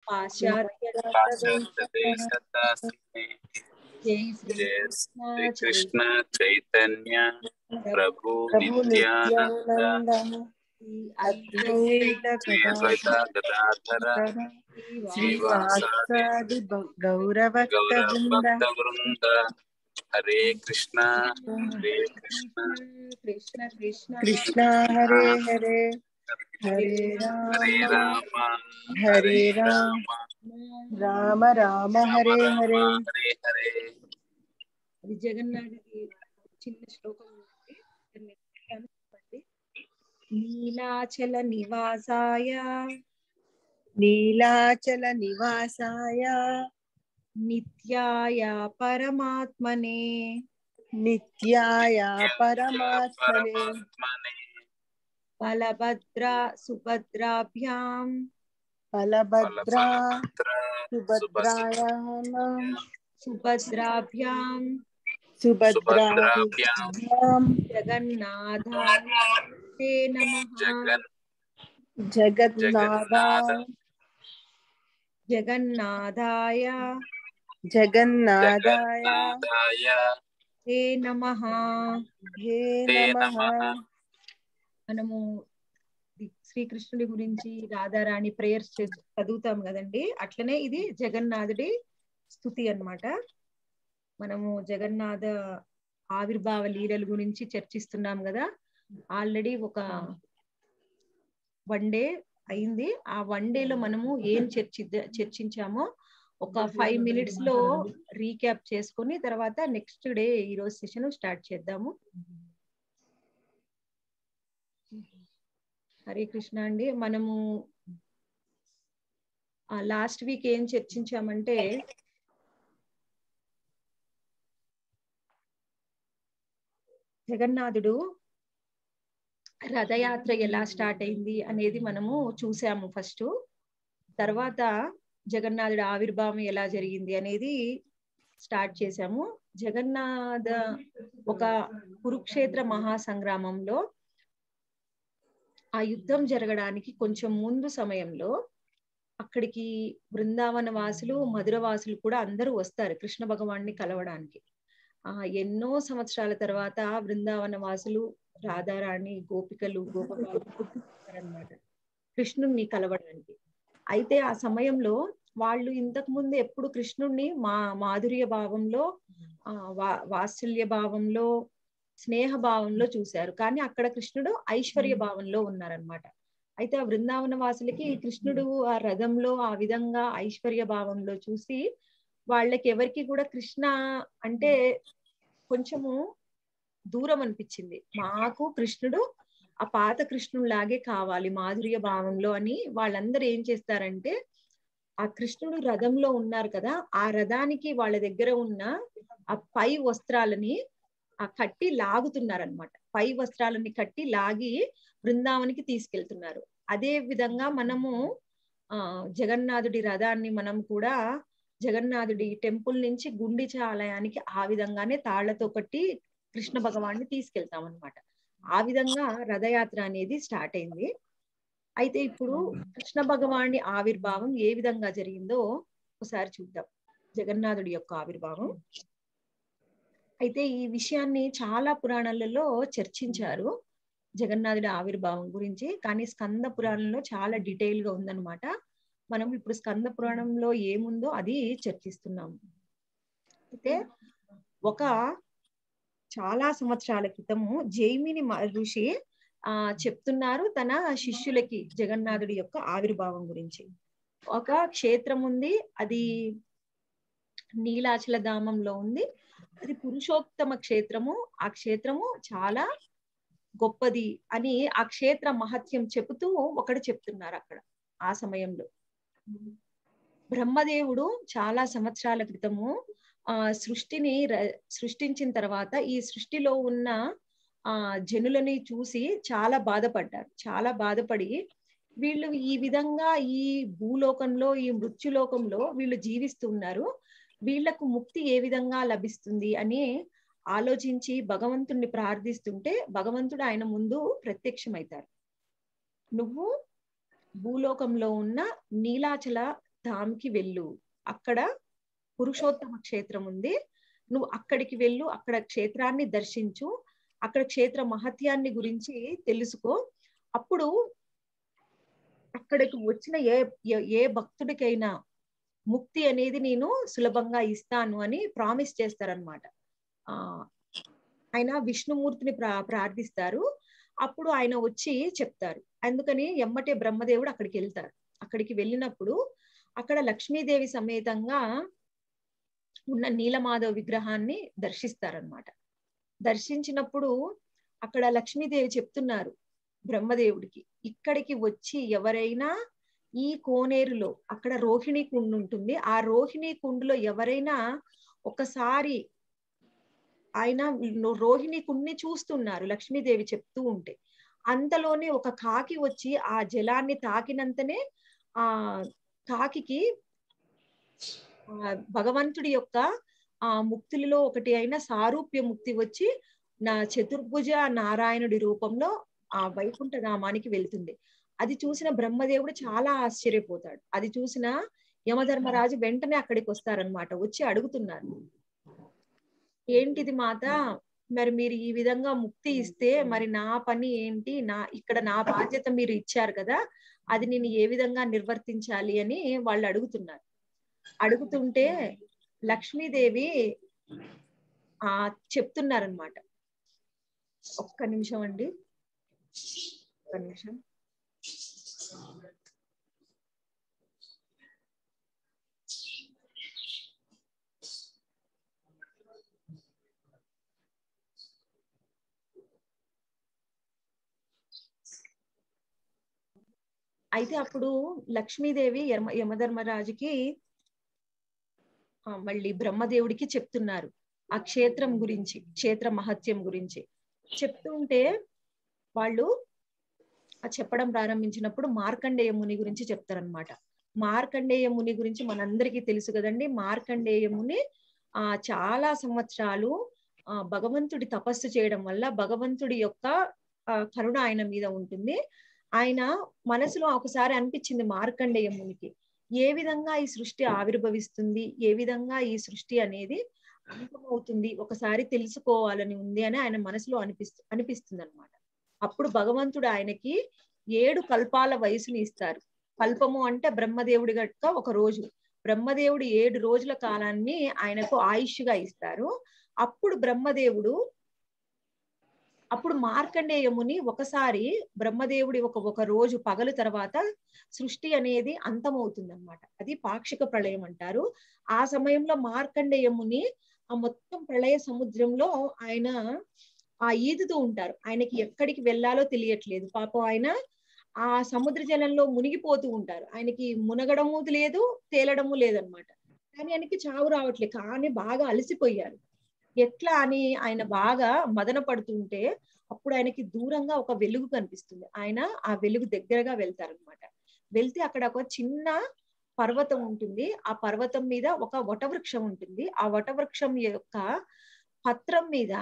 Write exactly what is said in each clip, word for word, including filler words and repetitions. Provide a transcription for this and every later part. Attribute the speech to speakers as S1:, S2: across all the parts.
S1: పాశ్చాత్య
S2: పాశ్చాత్య దేశదాసినే
S1: జై శ్రీ
S2: జయ
S1: కృష్ణ
S2: శ్రీ
S1: చైతన్య
S2: కృష్ణ చైతన్య ప్రభు
S3: ప్రభు
S2: నిత్యానంద
S3: నిత్యానంద అద్వైత
S2: శ్రీ అద్వైత గదాధర శ్రీవాసాది
S3: శ్రీవాసాది గౌరభక్త
S2: గౌర
S3: బృంద
S2: భక్త వృంద హరే కృష్ణ హరే కృష్ణ
S1: కృష్ణ కృష్ణ
S3: కృష్ణ హరే హరే హరే
S2: హరే
S3: రామ
S2: రామ
S3: హరే రామ రామ రామ హరే హరే
S2: హరే హరే.
S1: అది జగన్నాథుడి చిన్న శ్లోకం ఉంది. దాన్ని చెప్పండి. నీలాచల నివాసాయ
S3: నీలాచల నివాసాయ
S1: నిత్యాయ పరమాత్మనే
S3: నిత్యాయ పరమాత్మనే
S2: పరమాత్మనే
S1: బలభద్ర సుభద్రాభ్యాం
S3: బలభద్ర
S2: బలభద్ర
S3: సుభద్రాయాం
S1: సుభద్రాభ్యాం
S3: సుభద్రాభ్యాం
S1: జగన్నాథాయ తే నమః
S2: జగన్
S3: జగన్నాథాయ
S1: జగన్నాథాయ
S3: జగన్నాథాయ
S2: జగన్నాథాయ
S1: తే నమః.
S3: హే
S2: తే
S3: నమః.
S2: నమః.
S1: మనము శ్రీకృష్ణుడి గురించి రాధారాణి ప్రేయర్స్ చదువుతాం కదండి, అట్లనే ఇది జగన్నాథుడి స్తుతి అన్నమాట. మనము జగన్నాథ ఆవిర్భావ లీలల గురించి చర్చిస్తున్నాం కదా. ఆల్రెడీ ఒక వన్ డే అయింది. ఆ వన్ డేలో మనము ఏం చర్చి చర్చించామో ఒక ఫైవ్ మినిట్స్ లో రీక్యాప్ చేసుకొని తర్వాత నెక్స్ట్ డే ఈ రోజు సెషన్ స్టార్ట్ చేద్దాము. హరే కృష్ణ అండి. మనము లాస్ట్ వీక్ ఏం చర్చించామంటే జగన్నాథుడు రథయాత్ర ఎలా స్టార్ట్ అయింది అనేది మనము చూసాము ఫస్ట్. తర్వాత జగన్నాథుడు ఆవిర్భావం ఎలా జరిగింది అనేది స్టార్ట్ చేశాము. జగన్నాథ ఒక కురుక్షేత్ర మహాసంగ్రామంలో ఆ యుద్ధం జరగడానికి కొంచెం ముందు సమయంలో అక్కడికి బృందావన వాసులు మధుర వాసులు కూడా అందరూ వస్తారు కృష్ణ భగవాన్ని కలవడానికి. ఆ ఎన్నో సంవత్సరాల తర్వాత బృందావన వాసులు రాధారాణి గోపికలు గోపకారన్నమాట కృష్ణుణ్ణి కలవడానికి. అయితే ఆ సమయంలో వాళ్ళు ఇంతకు ముందు ఎప్పుడు కృష్ణుణ్ణి మా మాధుర్య భావంలో ఆ వా వాత్సల్య భావంలో స్నేహ భావంలో చూశారు, కానీ అక్కడ కృష్ణుడు ఐశ్వర్య భావంలో ఉన్నారనమాట. అయితే ఆ బృందావన వాసులకి కృష్ణుడు ఆ రథంలో ఆ విధంగా ఐశ్వర్య భావంలో చూసి వాళ్ళకి ఎవరికి కూడా కృష్ణ అంటే కొంచెము దూరం అనిపించింది. మాకు కృష్ణుడు ఆ పాత కృష్ణుడు లాగే కావాలి మాధుర్య భావంలో అని వాళ్ళందరూ ఏం చేస్తారంటే ఆ కృష్ణుడు రథంలో ఉన్నారు కదా, ఆ రథానికి వాళ్ళ దగ్గర ఉన్న ఆ పై వస్త్రాలని ఆ కట్టి లాగుతున్నారనమాట. పై వస్త్రాలని కట్టి లాగి బృందావనికి తీసుకెళ్తున్నారు. అదే విధంగా మనము ఆ జగన్నాథుడి రథాన్ని మనం కూడా జగన్నాథుడి టెంపుల్ నుంచి గుండిచ ఆలయానికి ఆ విధంగానే తాళ్లతో కట్టి కృష్ణ భగవాన్ని తీసుకెళ్తాం అనమాట. ఆ విధంగా రథయాత్ర అనేది స్టార్ట్ అయింది. అయితే ఇప్పుడు కృష్ణ భగవాని ఆవిర్భావం ఏ విధంగా జరిగిందో ఒకసారి చూద్దాం. జగన్నాథుడి యొక్క ఆవిర్భావం. అయితే ఈ విషయాన్ని చాలా పురాణాలలో చర్చించారు జగన్నాథుడి ఆవిర్భావం గురించి, కానీ స్కంద పురాణంలో చాలా డీటెయిల్ గా ఉందన్నమాట. మనం ఇప్పుడు స్కంద పురాణంలో ఏముందో అది చర్చిస్తున్నాము. అయితే ఒక చాలా సంవత్సరాల క్రితము జైమిని ఋషి ఆ చెప్తున్నారు తన శిష్యులకి జగన్నాథుడి యొక్క ఆవిర్భావం గురించి. ఒక క్షేత్రం ఉంది, అది నీలాచల ధామంలో ఉంది. అది పురుషోత్తమ క్షేత్రము. ఆ క్షేత్రము చాలా గొప్పది అని ఆ క్షేత్ర మహత్యం చెబుతూ ఒకడు చెప్తున్నారు అక్కడ. ఆ సమయంలో బ్రహ్మదేవుడు చాలా సంవత్సరాల క్రితము ఆ సృష్టిని సృష్టించిన తర్వాత ఈ సృష్టిలో ఉన్న ఆ జనులని చూసి చాలా బాధపడ్డారు. చాలా బాధపడి వీళ్ళు ఈ విధంగా ఈ భూలోకంలో ఈ మృత్యులోకంలో వీళ్ళు జీవిస్తున్నారు, వీళ్లకు ముక్తి ఏ విధంగా లభిస్తుంది అని ఆలోచించి భగవంతుణ్ణి ప్రార్థిస్తుంటే భగవంతుడు ఆయన ముందు ప్రత్యక్షమవుతారు. నువ్వు భూలోకంలో ఉన్న నీలాచల ధామ్కి వెళ్ళు, అక్కడ పురుషోత్తమ క్షేత్రం ఉంది, నువ్వు అక్కడికి వెళ్ళు, అక్కడ క్షేత్రాన్ని దర్శించు, అక్కడ క్షేత్ర మహత్యాన్ని గురించి తెలుసుకో. అప్పుడు అక్కడికి వచ్చిన ఏ ఏ భక్తుడికైనా ముక్తి అనేది నేను సులభంగా ఇస్తాను అని ప్రామిస్ చేస్తారనమాట. ఆ ఆయన విష్ణుమూర్తిని ప్రా ప్రార్థిస్తారు. అప్పుడు ఆయన వచ్చి చెప్తారు. అందుకని ఎమ్మటే బ్రహ్మదేవుడు అక్కడికి వెళ్తారు. అక్కడికి వెళ్ళినప్పుడు అక్కడ లక్ష్మీదేవి సమేతంగా ఉన్న నీలమాధవ విగ్రహాన్ని దర్శిస్తారనమాట. దర్శించినప్పుడు అక్కడ లక్ష్మీదేవి చెప్తున్నారు బ్రహ్మదేవుడికి, ఇక్కడికి వచ్చి ఎవరైనా ఈ కోనేరులో, అక్కడ రోహిణి కుండు ఉంటుంది, ఆ రోహిణి కుండులో ఎవరైనా ఒకసారి ఆయన రోహిణి కుండిని చూస్తున్నారు లక్ష్మీదేవి చెప్తూ ఉంటే, అంతలోనే ఒక కాకి వచ్చి ఆ జలాన్ని తాకినంతనే ఆ కాకికి ఆ భగవంతుడి యొక్క ఆ ముక్తులలో ఒకటి అయిన సారూప్య ముక్తి వచ్చి నా చతుర్భుజ నారాయణుడి రూపంలో ఆ వైకుంఠ ధామానికి వెళ్తుంది. అది చూసిన బ్రహ్మదేవుడు చాలా ఆశ్చర్యపోతాడు. అది చూసిన యమధర్మరాజు వెంటనే అక్కడికి వస్తారనమాట. వచ్చి అడుగుతున్నారు, ఏంటిది మాత, మరి మీరు ఈ విధంగా ముక్తి ఇస్తే మరి నా పని ఏంటి, నా ఇక్కడ నా బాధ్యత మీరు ఇచ్చారు కదా, అది నేను ఏ విధంగా నిర్వర్తించాలి అని వాళ్ళు అడుగుతున్నారు. అడుగుతుంటే లక్ష్మీదేవి ఆ చెప్తున్నారనమాట. ఒక్క నిమిషం అండి, ఒక్క నిమిషం. అయితే అప్పుడు లక్ష్మీదేవి యమ యమధర్మరాజుకి మళ్ళీ బ్రహ్మదేవుడికి చెప్తున్నారు ఆ క్షేత్రం గురించి, క్షేత్ర మహత్యం గురించి చెప్తుంటే వాళ్ళు చెప్పడం ప్రారంభించినప్పుడు మార్కండేయ ముని గురించి చెప్తారనమాట. మార్కండేయ ముని గురించి మనందరికీ తెలుసు కదండి. మార్కండేయ ముని ఆ చాలా సంవత్సరాలు ఆ భగవంతుడి తపస్సు చేయడం వల్ల భగవంతుడి యొక్క కరుణ ఆయన మీద ఉంటుంది. ఆయన మనసులో ఒకసారి అనిపించింది మార్కండేయ మునికి, ఏ విధంగా ఈ సృష్టి ఆవిర్భవిస్తుంది, ఏ విధంగా ఈ సృష్టి అనేది అంతమవుతుంది, ఒకసారి తెలుసుకోవాలని ఉంది అని ఆయన మనసులో అనిపిస్తు అనిపిస్తుంది అనమాట. అప్పుడు భగవంతుడు ఆయనకి ఏడు కల్పాల వయసుని ఇస్తారు. కల్పము అంటే బ్రహ్మదేవుడి గట్ట ఒక రోజు, బ్రహ్మదేవుడు ఏడు రోజుల కాలాన్ని ఆయనకు ఆయుష్గా ఇస్తారు. అప్పుడు బ్రహ్మదేవుడు అప్పుడు మార్కండేయముని ఒకసారి బ్రహ్మదేవుడి ఒక ఒక రోజు పగలు తర్వాత సృష్టి అనేది అంతమవుతుంది అనమాట. అది పాక్షిక ప్రళయం అంటారు. ఆ సమయంలో మార్కండేయముని ఆ మొత్తం ప్రళయ సముద్రంలో ఆయన ఆ ఈదుతూ ఉంటారు. ఆయనకి ఎక్కడికి వెళ్ళాలో తెలియట్లేదు. పాపం ఆయన ఆ సముద్ర జలంలో మునిగిపోతూ ఉంటారు. ఆయనకి మునగడము లేదు, తేలడము లేదనమాట. కానీ ఆయనకి చావు రావట్లేదు, కానీ బాగా అలసిపోయారు. ఎట్లా అని ఆయన బాగా మదన పడుతుంటే అప్పుడు ఆయనకి దూరంగా ఒక వెలుగు కనిపిస్తుంది. ఆయన ఆ వెలుగు దగ్గరగా వెళ్తారనమాట. వెళ్తే అక్కడ ఒక చిన్న పర్వతం ఉంటుంది. ఆ పర్వతం మీద ఒక వటవృక్షం ఉంటుంది. ఆ వటవృక్షం యొక్క పత్రం మీద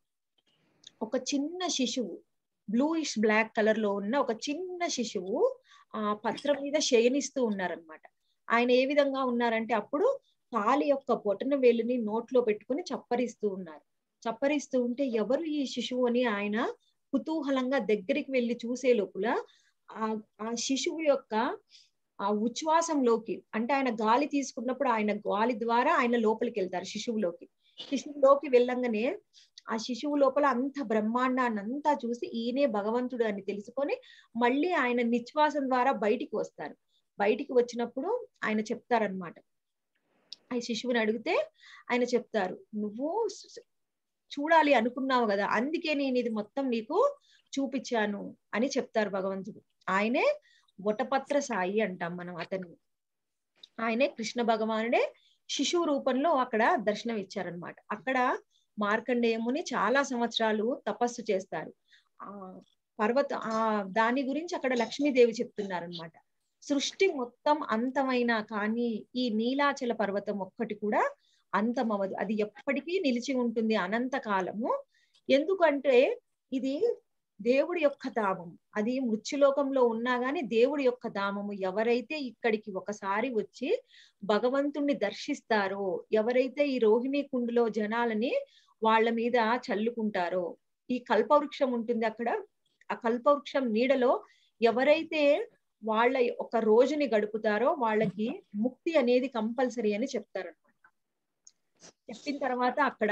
S1: ఒక చిన్న శిశువు, బ్లూయిష్ బ్లాక్ కలర్ లో ఉన్న ఒక చిన్న శిశువు ఆ పత్రం మీద శయనిస్తూ ఉన్నారనమాట. ఆయన ఏ విధంగా ఉన్నారంటే అప్పుడు కాలి యొక్క బొటన వేలుని నోట్లో పెట్టుకుని చప్పరిస్తూ ఉన్నారు. చప్పరిస్తూ ఉంటే ఎవరు ఈ శిశువు అని ఆయన కుతూహలంగా దగ్గరికి వెళ్ళి చూసే లోపల ఆ ఆ శిశువు యొక్క ఆ ఉచ్ఛ్వాసంలోకి, అంటే ఆయన గాలి తీసుకున్నప్పుడు ఆయన గాలి ద్వారా ఆయన లోపలికి వెళ్తారు శిశువులోకి. శిశువులోకి వెళ్ళంగానే ఆ శిశువు లోపల అంత బ్రహ్మాండాన్ని అంతా చూసి ఈయనే భగవంతుడు అని తెలుసుకొని మళ్ళీ ఆయన నిశ్వాసం ద్వారా బయటికి వస్తారు. బయటికి వచ్చినప్పుడు ఆయన చెప్తారనమాట. ఆ శిశువుని అడిగితే ఆయన చెప్తారు, నువ్వు చూడాలి అనుకున్నావు కదా, అందుకే నేను ఇది మొత్తం నీకు చూపించాను అని చెప్తారు భగవంతుడు. ఆయనే వటపత్ర సాయి అంటాం మనం అతన్ని. ఆయనే కృష్ణ భగవానుడే శిశువు రూపంలో అక్కడ దర్శనం ఇచ్చారనమాట. అక్కడ మార్కండేయముని చాలా సంవత్సరాలు తపస్సు చేస్తారు. ఆ పర్వత ఆ దాని గురించి అక్కడ లక్ష్మీదేవి చెప్తున్నారనమాట. సృష్టి మొత్తం అంతమైనా కానీ ఈ నీలాచల పర్వతం ఒక్కటి కూడా అంతమవదు, అది ఎప్పటికీ నిలిచి ఉంటుంది అనంత కాలము. ఎందుకంటే ఇది దేవుడి యొక్క ధామం, అది మృత్యులోకంలో ఉన్నా గాని దేవుడి యొక్క ధామము. ఎవరైతే ఇక్కడికి ఒకసారి వచ్చి భగవంతుణ్ణి దర్శిస్తారో, ఎవరైతే ఈ రోహిణీ కుండులో జనాలని వాళ్ళ మీద చల్లుకుంటారో, ఈ కల్పవృక్షం ఉంటుంది అక్కడ, ఆ కల్పవృక్షం నీడలో ఎవరైతే వాళ్ళ ఒక రోజుని గడుపుతారో వాళ్ళకి ముక్తి అనేది కంపల్సరీ అని చెప్తారనమాట. చెప్పిన తర్వాత అక్కడ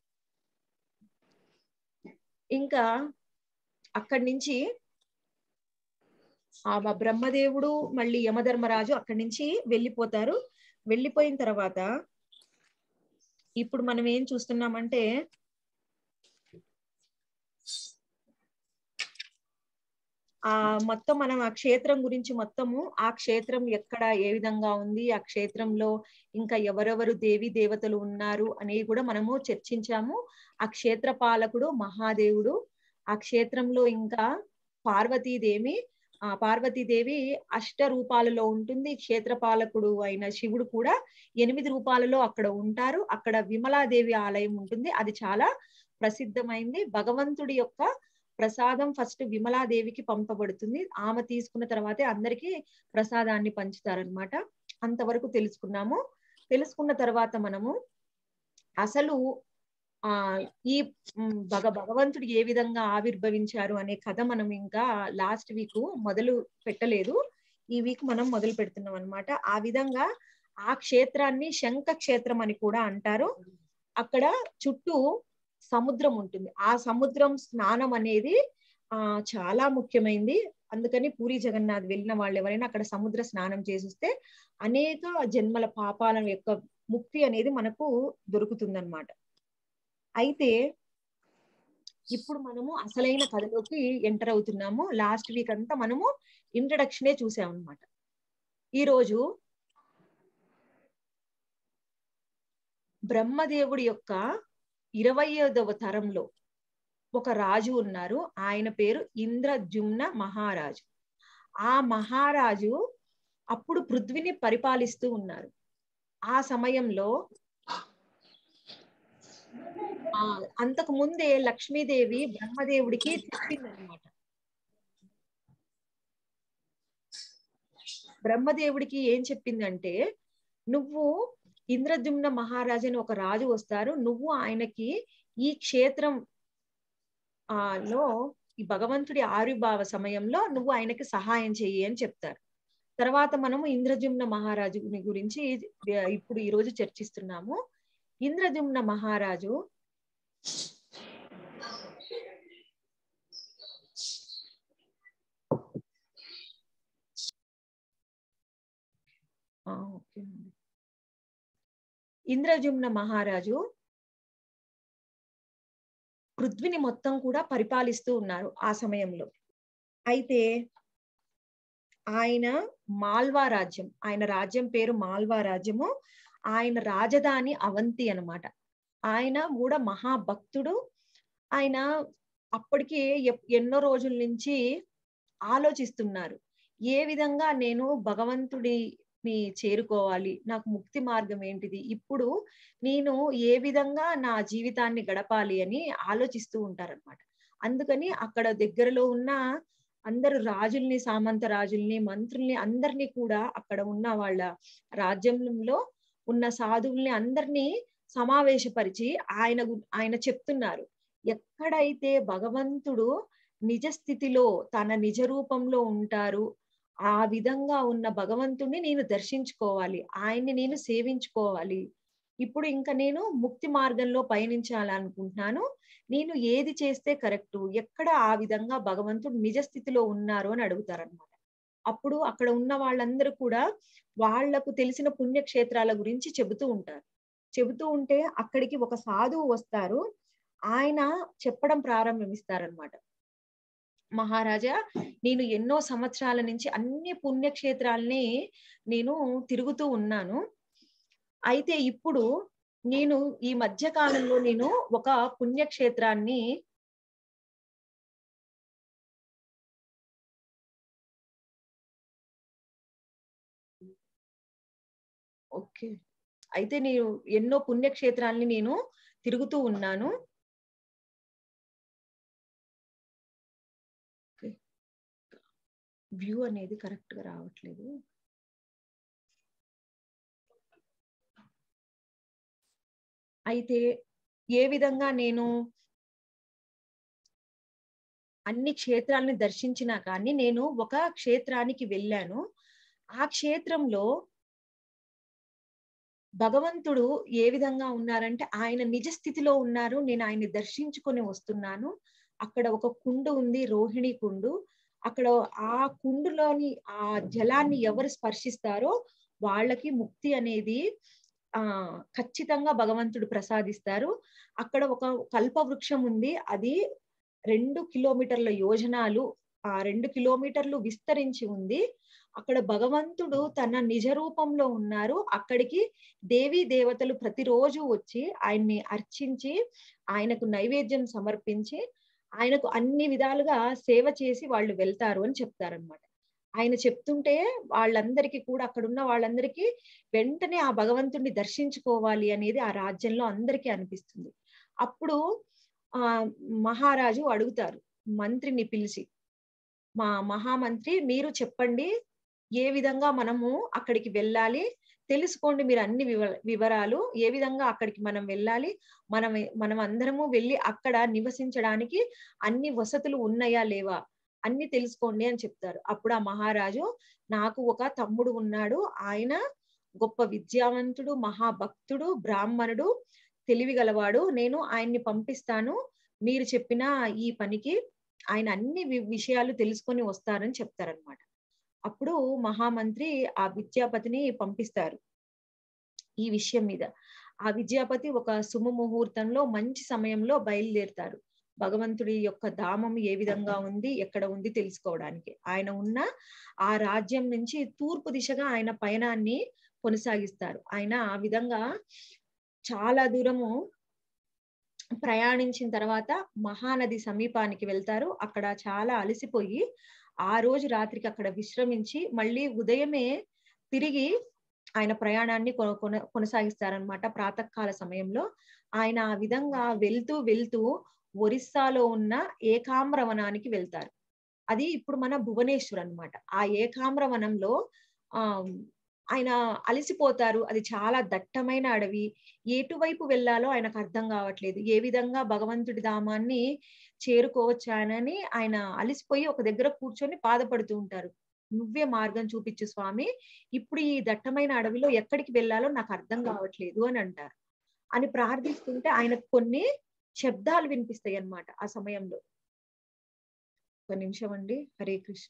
S1: ఇంకా అక్కడి నుంచి ఆ బ్రహ్మదేవుడు మళ్ళీ యమధర్మరాజు అక్కడి నుంచి వెళ్ళిపోతారు. వెళ్ళిపోయిన తర్వాత ఇప్పుడు మనం ఏం చూస్తున్నామంటే ఆ మొత్తం మనం ఆ క్షేత్రం గురించి మొత్తము, ఆ క్షేత్రం ఎక్కడ ఏ విధంగా ఉంది, ఆ క్షేత్రంలో ఇంకా ఎవరెవరు దేవి దేవతలు ఉన్నారు అనేవి కూడా మనము చర్చించాము. ఆ క్షేత్ర పాలకుడు మహాదేవుడు, ఆ క్షేత్రంలో ఇంకా పార్వతీదేవి, ఆ పార్వతీదేవి అష్ట రూపాలలో ఉంటుంది. క్షేత్ర పాలకుడు అయిన శివుడు కూడా ఎనిమిది రూపాలలో అక్కడ ఉంటారు. అక్కడ విమలాదేవి ఆలయం ఉంటుంది, అది చాలా ప్రసిద్ధమైంది. భగవంతుడి యొక్క ప్రసాదం ఫస్ట్ విమలాదేవికి పంపబడుతుంది. ఆమె తీసుకున్న తర్వాతే అందరికీ ప్రసాదాన్ని పంచుతారనమాట. అంతవరకు తెలుసుకున్నాము. తెలుసుకున్న తర్వాత మనము అసలు ఆ ఈ భగ భగవంతుడు ఏ విధంగా ఆవిర్భవించారు అనే కథ మనం ఇంకా లాస్ట్ వీక్ మొదలు పెట్టలేదు. ఈ వీక్ మనం మొదలు పెడుతున్నాం అనమాట. ఆ విధంగా ఆ క్షేత్రాన్ని శంఖ క్షేత్రం అని కూడా అంటారు. అక్కడ చుట్టూ సముద్రం ఉంటుంది. ఆ సముద్రం స్నానం అనేది ఆ చాలా ముఖ్యమైనది. అందుకని పూరి జగన్నాథ్ వెళ్ళిన వాళ్ళు ఎవరైనా అక్కడ సముద్ర స్నానం చేసిస్తే అనేక జన్మల పాపాల యొక్క ముక్తి అనేది మనకు దొరుకుతుందన్నమాట. అయితే ఇప్పుడు మనము అసలైన కథలోకి ఎంటర్ అవుతున్నాము. లాస్ట్ వీక్ అంతా మనము ఇంట్రడక్షనే చూసామన్నమాట. ఈరోజు బ్రహ్మదేవుడి యొక్క ఇరవై ఐదవ తరంలో ఒక రాజు ఉన్నారు. ఆయన పేరు ఇంద్రజుమ్న మహారాజు. ఆ మహారాజు అప్పుడు పృథ్వీని పరిపాలిస్తూ ఉన్నారు. ఆ సమయంలో ఆ అంతకు ముందే లక్ష్మీదేవి బ్రహ్మదేవుడికి చెప్పిందనమాట. బ్రహ్మదేవుడికి ఏం చెప్పిందంటే, నువ్వు ఇంద్రజుమ్న మహారాజు అని ఒక రాజు వస్తారు, నువ్వు ఆయనకి ఈ క్షేత్రం ఆ లో ఈ భగవంతుడి ఆవిర్భావ సమయంలో నువ్వు ఆయనకి సహాయం చెయ్యి అని చెప్తారు. తర్వాత మనము ఇంద్రజుమ్న మహారాజుని గురించి ఇప్పుడు ఈ రోజు చర్చిస్తున్నాము. ఇంద్రజుమ్న మహారాజు ఇంద్రజుమ్న మహారాజు పృథ్వీని మొత్తం కూడా పరిపాలిస్తూ ఉన్నారు ఆ సమయంలో. అయితే ఆయన మాల్వా రాజ్యం, ఆయన రాజ్యం పేరు మాల్వా రాజ్యము. ఆయన రాజధాని అవంతి అన్నమాట. ఆయన కూడా మహాభక్తుడు. ఆయన అప్పటికి ఎన్నో రోజుల నుంచి ఆలోచిస్తున్నారు, ఏ విధంగా నేను భగవంతుడిని చేరుకోవాలి, నాకు ముక్తి మార్గం ఏంటిది, ఇప్పుడు నేను ఏ విధంగా నా జీవితాన్ని గడపాలి అని ఆలోచిస్తూ ఉంటారన్నమాట. అందుకని అక్కడ దగ్గరలో ఉన్న అందరు రాజుల్ని, సామంత రాజుల్ని, మంత్రుల్ని అందరినీ కూడా అక్కడ ఉన్న వాళ్ళ రాజ్యంలో ఉన్న సాధువుల్ని అందరినీ సమావేశపరిచి ఆయన ఆయన చెప్తున్నారు, ఎక్కడైతే భగవంతుడు నిజ స్థితిలో తన నిజ రూపంలో ఉంటారు, ఆ విధంగా ఉన్న భగవంతుడిని నేను దర్శించుకోవాలి, ఆయన్ని నేను సేవించుకోవాలి. ఇప్పుడు ఇంకా నేను ముక్తి మార్గంలో పయనించాలనుకుంటున్నాను, నేను ఏది చేస్తే కరెక్టు, ఎక్కడ ఆ విధంగా భగవంతుడు నిజ స్థితిలో ఉన్నారు అని అడుగుతారనమాట. అప్పుడు అక్కడ ఉన్న వాళ్ళందరూ కూడా వాళ్లకు తెలిసిన పుణ్యక్షేత్రాల గురించి చెబుతూ ఉంటారు. చెబుతూ ఉంటే అక్కడికి ఒక సాధువు వస్తారు. ఆయన చెప్పడం ప్రారంభిస్తారనమాట. మహారాజా, నేను ఎన్నో సంవత్సరాల నుంచి అన్ని పుణ్యక్షేత్రాలని నేను తిరుగుతూ ఉన్నాను. అయితే ఇప్పుడు నేను ఈ మధ్య కాలంలో నేను ఒక పుణ్యక్షేత్రాన్ని ఓకే అయితే నేను ఎన్నో పుణ్యక్షేత్రాలని నేను తిరుగుతూ ఉన్నాను. వ్యూ అనేది కరెక్ట్ గా రావట్లేదు. అయితే ఏ విధంగా నేను అన్ని క్షేత్రాలను దర్శించినా కానీ నేను ఒక క్షేత్రానికి వెళ్ళాను. ఆ క్షేత్రంలో భగవంతుడు ఏ విధంగా ఉన్నారంటే ఆయన నిజ స్థితిలో ఉన్నారు. నేను ఆయన్ని దర్శించుకొని వస్తున్నాను. అక్కడ ఒక కుండు ఉంది, రోహిణి కుండు. అక్కడ ఆ కుండులోని ఆ జలాన్ని ఎవరు స్పర్శిస్తారో వాళ్ళకి ముక్తి అనేది ఆ ఖచ్చితంగా భగవంతుడు ప్రసాదిస్తారు. అక్కడ ఒక కల్పవృక్షం ఉంది. అది రెండు కిలోమీటర్ల యోజనాలు ఆ రెండు కిలోమీటర్లు విస్తరించి ఉంది. అక్కడ భగవంతుడు తన నిజ రూపంలో ఉన్నారు. అక్కడికి దేవీ దేవతలు ప్రతిరోజు వచ్చి ఆయన్ని అర్చించి ఆయనకు నైవేద్యం సమర్పించి ఆయనకు అన్ని విధాలుగా సేవ చేసి వాళ్ళు వెళ్తారు అని చెప్తారనమాట. ఆయన చెప్తుంటే వాళ్ళందరికీ కూడా అక్కడున్న వాళ్ళందరికీ వెంటనే ఆ భగవంతుడిని దర్శించుకోవాలి అనేది ఆ రాజ్యంలో అందరికీ అనిపిస్తుంది. అప్పుడు ఆ మహారాజు అడుగుతారు మంత్రిని పిలిచి, మా మహామంత్రి మీరు చెప్పండి ఏ విధంగా మనము అక్కడికి వెళ్ళాలి, తెలుసుకోండి మీరు అన్ని వివ వివరాలు ఏ విధంగా అక్కడికి మనం వెళ్ళాలి, మనం మనం అందరము వెళ్ళి అక్కడ నివసించడానికి అన్ని వసతులు ఉన్నాయా లేవా అన్ని తెలుసుకోండి అని చెప్తారు. అప్పుడు ఆ మహారాజు, నాకు ఒక తమ్ముడు ఉన్నాడు, ఆయన గొప్ప విద్యావంతుడు, మహాభక్తుడు, బ్రాహ్మణుడు, తెలివి గలవాడు, నేను ఆయన్ని పంపిస్తాను మీరు చెప్పిన ఈ పనికి, ఆయన అన్ని విషయాలు తెలుసుకొని వస్తారని చెప్తారనమాట. అప్పుడు మహామంత్రి ఆ విద్యాపతిని పంపిస్తారు ఈ విషయం మీద. ఆ విద్యాపతి ఒక శుభ ముహూర్తంలో మంచి సమయంలో బయలుదేరుతారు. భగవంతుడి యొక్క ధామం ఏ విధంగా ఉంది, ఎక్కడ ఉంది తెలుసుకోవడానికి. ఆయన ఉన్న ఆ రాజ్యం నుంచి తూర్పు దిశగా ఆయన పయనాన్ని కొనసాగిస్తారు. ఆయన ఆ విధంగా చాలా దూరము ప్రయాణించిన తర్వాత మహానది సమీపానికి వెళ్తారు. అక్కడ చాలా అలసిపోయి ఆ రోజు రాత్రికి అక్కడ విశ్రమించి మళ్ళీ ఉదయమే తిరిగి ఆయన ప్రయాణాన్ని కొన కొనసాగిస్తారనమాట. ప్రాతకాల సమయంలో ఆయన ఆ విధంగా వెళ్తూ వెళ్తూ ఒరిస్సాలో ఉన్న ఏకామ్రవనానికి వెళ్తారు. అది ఇప్పుడు మన భువనేశ్వర్ అన్నమాట. ఆ ఏకామ్రవనంలో ఆ ఆయన అలసిపోతారు. అది చాలా దట్టమైన అడవి. ఎటువైపు వెళ్ళాలో ఆయనకు అర్థం కావట్లేదు. ఏ విధంగా భగవంతుడి ధామాన్ని చేరుకోవచ్చానని ఆయన అలసిపోయి ఒక దగ్గర కూర్చొని బాధపడుతూ ఉంటారు. నువ్వే మార్గం చూపించు స్వామి, ఇప్పుడు ఈ దట్టమైన అడవిలో ఎక్కడికి వెళ్ళాలో నాకు అర్థం కావట్లేదు అని అంటారు. అని ప్రార్థిస్తుంటే ఆయనకు కొన్ని శబ్దాలు వినిపిస్తాయి అన్నమాట ఆ సమయంలో. ఒక నిమిషం అండి. హరే కృష్ణ.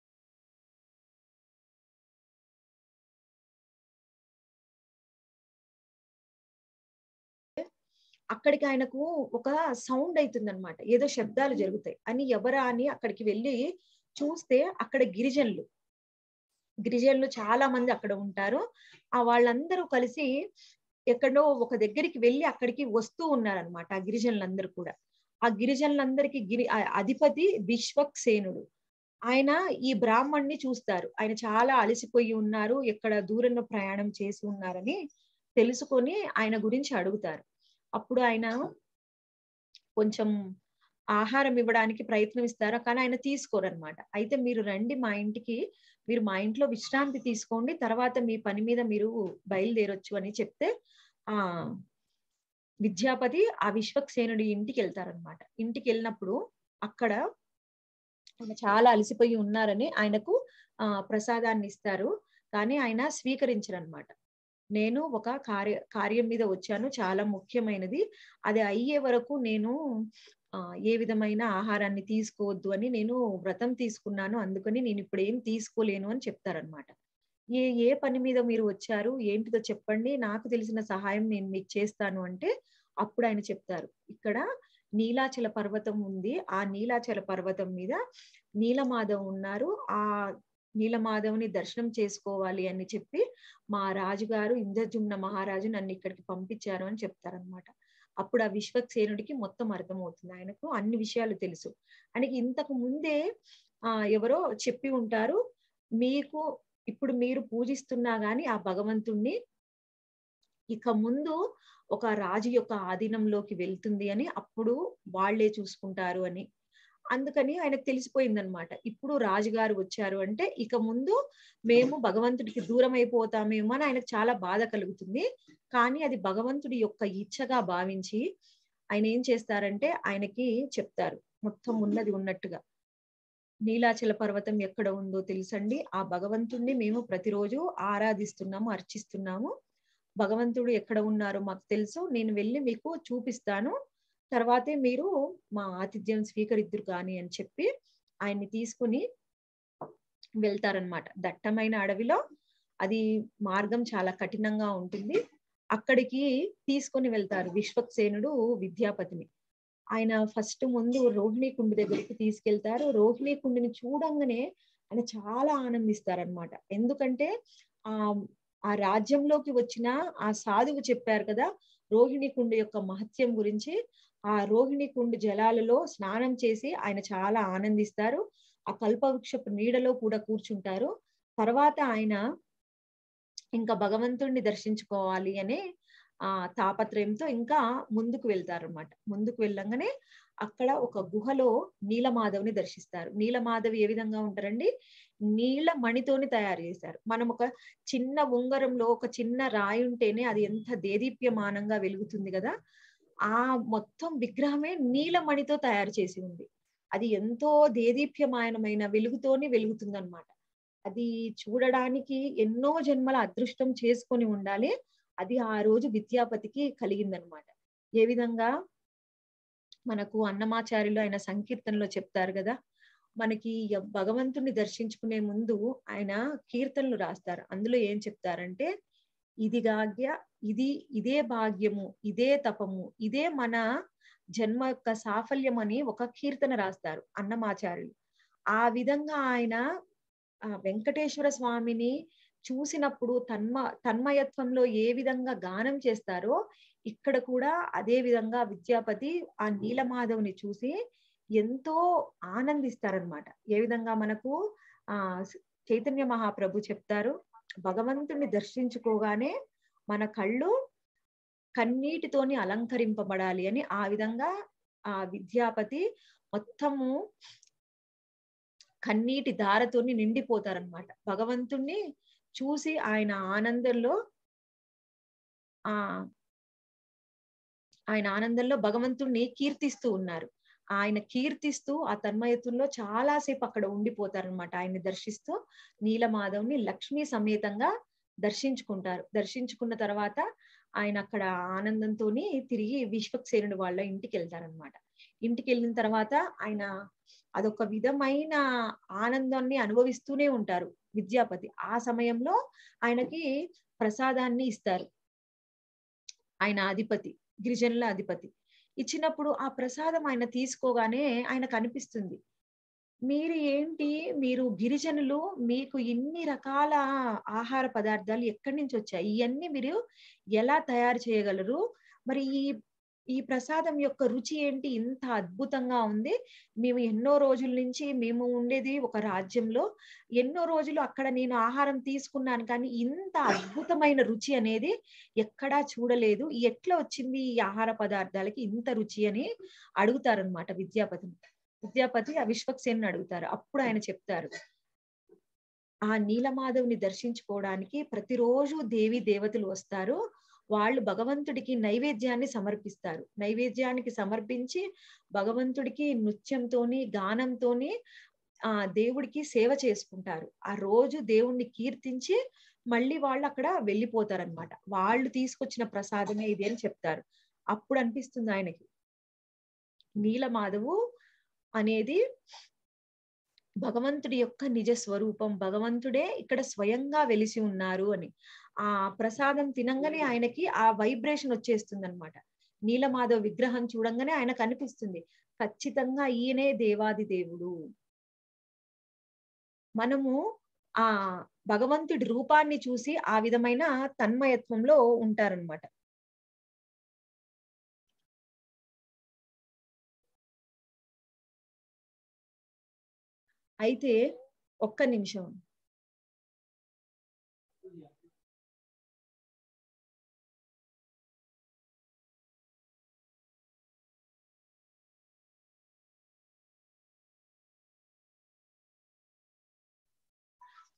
S1: అక్కడికి ఆయనకు ఒక సౌండ్ అవుతుంది అనమాట, ఏదో శబ్దాలు జరుగుతాయి అని. ఎవరా అని అక్కడికి వెళ్ళి చూస్తే అక్కడ గిరిజనులు గిరిజనులు చాలా మంది అక్కడ ఉంటారు. ఆ వాళ్ళందరూ కలిసి ఎక్కడో ఒక దగ్గరికి వెళ్ళి అక్కడికి వస్తూ ఉన్నారనమాట ఆ గిరిజనులందరూ కూడా. ఆ గిరిజనులందరికీ గిరి అధిపతి విశ్వక్సేనుడు. ఆయన ఈ బ్రాహ్మణ్ణి చూస్తారు. ఆయన చాలా అలసిపోయి ఉన్నారు, ఎక్కడ దూరంలో ప్రయాణం చేసి ఉన్నారని తెలుసుకొని ఆయన గురించి అడుగుతారు. అప్పుడు ఆయన కొంచెం ఆహారం ఇవ్వడానికి ప్రయత్నం ఇస్తారు, కానీ ఆయన తీసుకోరనమాట. అయితే మీరు రండి మా ఇంటికి, మీరు మా ఇంట్లో విశ్రాంతి తీసుకోండి, తర్వాత మీ పని మీద మీరు బయలుదేరొచ్చు అని చెప్తే ఆ విద్యాపతి ఆ విశ్వక్సేనుడి ఇంటికి వెళ్తారనమాట. ఇంటికి వెళ్ళినప్పుడు అక్కడ ఆయన చాలా అలసిపోయి ఉన్నారని ఆయనకు ఆ ప్రసాదాన్ని ఇస్తారు, కానీ ఆయన స్వీకరించరనమాట. నేను ఒక కార్య కార్యం మీద వచ్చాను, చాలా ముఖ్యమైనది, అది అయ్యే వరకు నేను ఆ ఏ విధమైన ఆహారాన్ని తీసుకోవద్దు అని నేను వ్రతం తీసుకున్నాను, అందుకని నేను ఇప్పుడు ఏం తీసుకోలేను అని చెప్తారనమాట. ఏ ఏ పని మీద మీరు వచ్చారు, ఏంటిదో చెప్పండి, నాకు తెలిసిన సహాయం నేను మీకు చేస్తాను అంటే అప్పుడు ఆయన చెప్తారు, ఇక్కడ నీలాచల పర్వతం ఉంది, ఆ నీలాచల పర్వతం మీద నీలమాధవ్ ఉన్నారు, ఆ నీలమాధవ్ని దర్శనం చేసుకోవాలి అని చెప్పి మా రాజుగారు ఇంద్రజుమ్న మహారాజు నన్ను ఇక్కడికి పంపించారు అని చెప్తారనమాట. అప్పుడు ఆ విశ్వక్సేనుడికి మొత్తం అర్థమవుతుంది, ఆయనకు అన్ని విషయాలు తెలుసు. ఆయనకి ఇంతకు ముందే ఆ ఎవరో చెప్పి ఉంటారు, మీకు ఇప్పుడు మీరు పూజిస్తున్నా గాని ఆ భగవంతుణ్ణి ఇక ముందు ఒక రాజు యొక్క ఆధీనంలోకి వెళ్తుంది అని, అప్పుడు వాళ్లే చూసుకుంటారు అని. అందుకని ఆయనకు తెలిసిపోయిందనమాట. ఇప్పుడు రాజుగారు వచ్చారు అంటే ఇక ముందు మేము భగవంతుడికి దూరం అయిపోతామేమో అని ఆయనకు చాలా బాధ కలుగుతుంది. కానీ అది భగవంతుడి యొక్క ఇచ్చగా భావించి ఆయన ఏం చేస్తారంటే ఆయనకి చెప్తారు మొత్తం ఉన్నది ఉన్నట్టుగా. నీలాచల పర్వతం ఎక్కడ ఉందో తెలుసండి, ఆ భగవంతుణ్ణి మేము ప్రతిరోజు ఆరాధిస్తున్నాము, అర్చిస్తున్నాము. భగవంతుడు ఎక్కడ ఉన్నారో మాకు తెలుసు, నేను వెళ్ళి మీకు చూపిస్తాను, తర్వాతే మీరు మా ఆతిథ్యం స్వీకరిద్దురు కానీ అని చెప్పి ఆయన్ని తీసుకుని వెళ్తారనమాట. దట్టమైన అడవిలో అది మార్గం చాలా కఠినంగా ఉంటుంది. అక్కడికి తీసుకొని వెళ్తారు విశ్వక్సేనుడు విద్యాపతిని. ఆయన ఫస్ట్ ముందు రోహిణీ కుండ దగ్గరికి తీసుకెళ్తారు. రోహిణీ కుండిని చూడంగానే ఆయన చాలా ఆనందిస్తారనమాట. ఎందుకంటే ఆ ఆ రాజ్యంలోకి వచ్చిన ఆ సాధువు చెప్పారు కదా రోహిణీ కుండ యొక్క మహత్యం గురించి. ఆ రోహిణీ కుండ జలాలలో స్నానం చేసి ఆయన చాలా ఆనందిస్తారు. ఆ కల్పవృక్షపు నీడలో కూడా కూర్చుంటారు. తర్వాత ఆయన ఇంకా భగవంతుణ్ణి దర్శించుకోవాలి అనే ఆ తాపత్రయంతో ఇంకా ముందుకు వెళ్తారన్నమాట. ముందుకు వెళ్ళంగానే అక్కడ ఒక గుహలో నీలమాధవ్ని దర్శిస్తారు. నీలమాధవి ఏ విధంగా ఉంటారండి, నీల మణితోని తయారు చేశారు. మనం ఒక చిన్న ఉంగరంలో ఒక చిన్న రాయి ఉంటేనే అది ఎంత దేదీప్యమానంగా వెలుగుతుంది కదా, ఆ మొత్తం విగ్రహమే నీలమణితో తయారు చేసి ఉంది. అది ఎంతో దేదీప్యమానమైన వెలుగుతోని వెలుగుతుంది అనమాట. అది చూడడానికి ఎన్నో జన్మల అదృష్టం చేసుకొని ఉండాలి. అది ఆ రోజు విద్యాపతికి కలిగిందనమాట. ఏ విధంగా మనకు అన్నమాచార్యులు ఆయన సంకీర్తనలో చెప్తారు కదా, మనకి భగవంతుని దర్శించుకునే ముందు ఆయన కీర్తనలు రాస్తారు. అందులో ఏం చెప్తారంటే, ఇది భాగ్య ఇది ఇదే భాగ్యము, ఇదే తపము, ఇదే మన జన్మ యొక్క సాఫల్యం అని ఒక కీర్తన రాస్తారు అన్నమాచార్యులు. ఆ విధంగా ఆయన ఆ వెంకటేశ్వర స్వామిని చూసినప్పుడు తన్మ తన్మయత్వంలో ఏ విధంగా గానం చేస్తారో ఇక్కడ కూడా అదే విధంగా విద్యాపతి ఆ నీలమాధవుని చూసి ఎంతో ఆనందిస్తారనమాట. ఏ విధంగా మనకు ఆ చైతన్య మహాప్రభు చెప్తారు, భగవంతుని దర్శించుకోగానే మన కళ్ళు కన్నీటితోని అలంకరింపబడాలి అని. ఆ విధంగా ఆ విద్యాపతి మొత్తము కన్నీటి ధారతోని నిండిపోతారనమాట. భగవంతుణ్ణి చూసి ఆయన ఆనందంలో ఆ ఆయన ఆనందంలో భగవంతుణ్ణి కీర్తిస్తూ ఉన్నారు. ఆయన కీర్తిస్తూ ఆ తన్మయత్వంలో చాలా సేపు అక్కడ ఉండిపోతారనమాట. ఆయన్ని దర్శిస్తూ నీలమాధవ్ని లక్ష్మీ సమేతంగా దర్శించుకుంటారు. దర్శించుకున్న తర్వాత ఆయన అక్కడ ఆనందంతో తిరిగి విశ్వక్సేనుడి వాళ్ళ ఇంటికి వెళ్తారనమాట. ఇంటికి వెళ్ళిన తర్వాత ఆయన అదొక విధమైన ఆనందాన్ని అనుభవిస్తూనే ఉంటారు విద్యాపతి. ఆ సమయంలో ఆయనకి ప్రసాదాన్ని ఇస్తారు ఆయన అధిపతి, గిరిజనుల అధిపతి. ఇచ్చినప్పుడు ఆ ప్రసాదం ఆయన తీసుకోగానే ఆయనకు అనిపిస్తుంది, మీరు ఏంటి, మీరు గిరిజనులు, మీకు ఇన్ని రకాల ఆహార పదార్థాలు ఎక్కడి నుంచి వచ్చాయి, ఇవన్నీ మీరు ఎలా తయారు చేయగలరు, మరి ఈ ఈ ప్రసాదం యొక్క రుచి ఏంటి ఇంత అద్భుతంగా ఉంది, మేము ఎన్నో రోజుల నుంచి మేము ఉండేది ఒక రాజ్యంలో, ఎన్నో రోజులు అక్కడ నేను ఆహారం తీసుకున్నాను కానీ ఇంత అద్భుతమైన రుచి అనేది ఎక్కడా చూడలేదు, ఎట్లా వచ్చింది ఈ ఆహార పదార్థాలకి ఇంత రుచి అని అడుగుతారనమాట విద్యాపతిని. విద్యాపతి ఆ విశ్వక్సేనుని అడుగుతారు. అప్పుడు ఆయన చెప్తారు, ఆ నీలమాధవ్ని దర్శించుకోవడానికి ప్రతిరోజు దేవి దేవతలు వస్తారు, వాళ్ళు భగవంతుడికి నైవేద్యాన్ని సమర్పిస్తారు. నైవేద్యానికి సమర్పించి భగవంతుడికి నృత్యంతోని గానంతోని ఆ దేవుడికి సేవ చేసుకుంటారు. ఆ రోజు దేవుణ్ణి కీర్తించి మళ్ళీ వాళ్ళు అక్కడ వెళ్ళిపోతారనమాట. వాళ్ళు తీసుకొచ్చిన ప్రసాదమే ఇది అని చెప్తారు. అప్పుడు అనిపిస్తుంది ఆయనకి, నీలమాధవు అనేది భగవంతుడి యొక్క నిజ స్వరూపం, భగవంతుడే ఇక్కడ స్వయంగా వెలిసి ఉన్నారు అని. ఆ ప్రసాదం తినంగానే ఆయనకి ఆ వైబ్రేషన్ వచ్చేస్తుంది అనమాట. నీలమాధవ్ విగ్రహం చూడంగానే ఆయనకు అనిపిస్తుంది, ఖచ్చితంగా ఈయనే దేవాది దేవుడు. మనము ఆ భగవంతుడి రూపాన్ని చూసి ఆ విధమైన తన్మయత్వంలో ఉంటారనమాట. అయితే ఒక్క నిమిషం.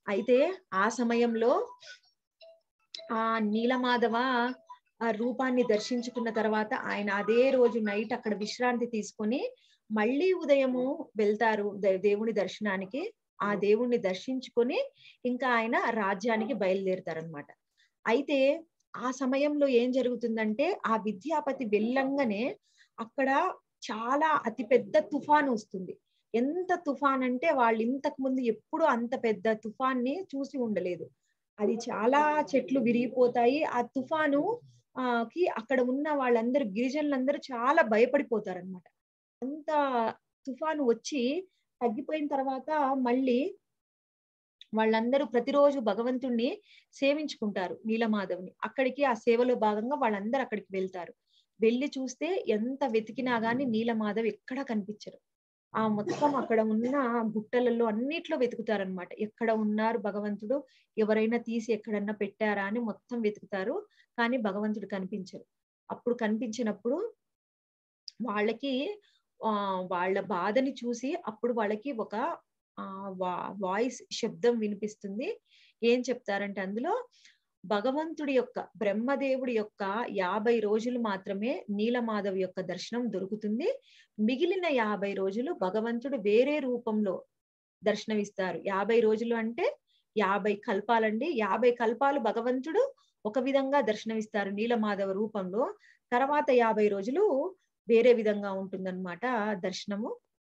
S1: అయితే ఆ సమయంలో ఆ నీలమాధవ ఆ రూపాన్ని దర్శించుకున్న తర్వాత ఆయన అదే రోజు నైట్ అక్కడ విశ్రాంతి తీసుకొని మళ్ళీ ఉదయము వెళ్తారు దేవుని దర్శనానికి. ఆ దేవుణ్ణి దర్శించుకొని ఇంకా ఆయన రాజ్యానికి బయలుదేరుతారనమాట. అయితే ఆ సమయంలో ఏం జరుగుతుందంటే ఆ విద్యాపతి వెళ్ళంగానే అక్కడ చాలా అతిపెద్ద తుఫాను వస్తుంది. ఎంత తుఫాన్ అంటే వాళ్ళు ఇంతకు ముందు ఎప్పుడు అంత పెద్ద తుఫాన్ని చూసి ఉండలేదు. అది చాలా చెట్లు విరిగిపోతాయి. ఆ తుఫాను ఆ కి అక్కడ ఉన్న వాళ్ళందరూ గిరిజనులందరూ చాలా భయపడిపోతారనమాట. అంత తుఫాను వచ్చి తగ్గిపోయిన తర్వాత మళ్ళీ వాళ్ళందరూ ప్రతిరోజు భగవంతుణ్ణి సేవించుకుంటారు నీలమాధవ్ని. అక్కడికి ఆ సేవలో భాగంగా వాళ్ళందరూ అక్కడికి వెళ్తారు. వెళ్ళి చూస్తే ఎంత వెతికినా గాని నీలమాధవ్ ఎక్కడా కనిపించరు. ఆ మొత్తం అక్కడ ఉన్న గుట్టలలో అన్నిట్లో వెతుకుతారనమాట. ఎక్కడ ఉన్నారు భగవంతుడు, ఎవరైనా తీసి ఎక్కడన్నా పెట్టారా అని మొత్తం వెతుకుతారు. కానీ భగవంతుడు కనిపించరు. అప్పుడు కనిపించినప్పుడు వాళ్ళకి ఆ వాళ్ళ బాధని చూసి అప్పుడు వాళ్ళకి ఒక ఆ వా వాయిస్ శబ్దం వినిపిస్తుంది. ఏం చెప్తారంటే అందులో భగవంతుడి యొక్క బ్రహ్మదేవుడి యొక్క యాభై రోజులు మాత్రమే నీలమాధవ్ యొక్క దర్శనం దొరుకుతుంది. మిగిలిన యాభై రోజులు భగవంతుడు వేరే రూపంలో దర్శనమిస్తారు. యాభై రోజులు అంటే యాభై కల్పాలండి. యాభై కల్పాలు భగవంతుడు ఒక విధంగా దర్శనమిస్తారు నీలమాధవ రూపంలో. తర్వాత యాభై రోజులు వేరే విధంగా ఉంటుందన్నమాట దర్శనము.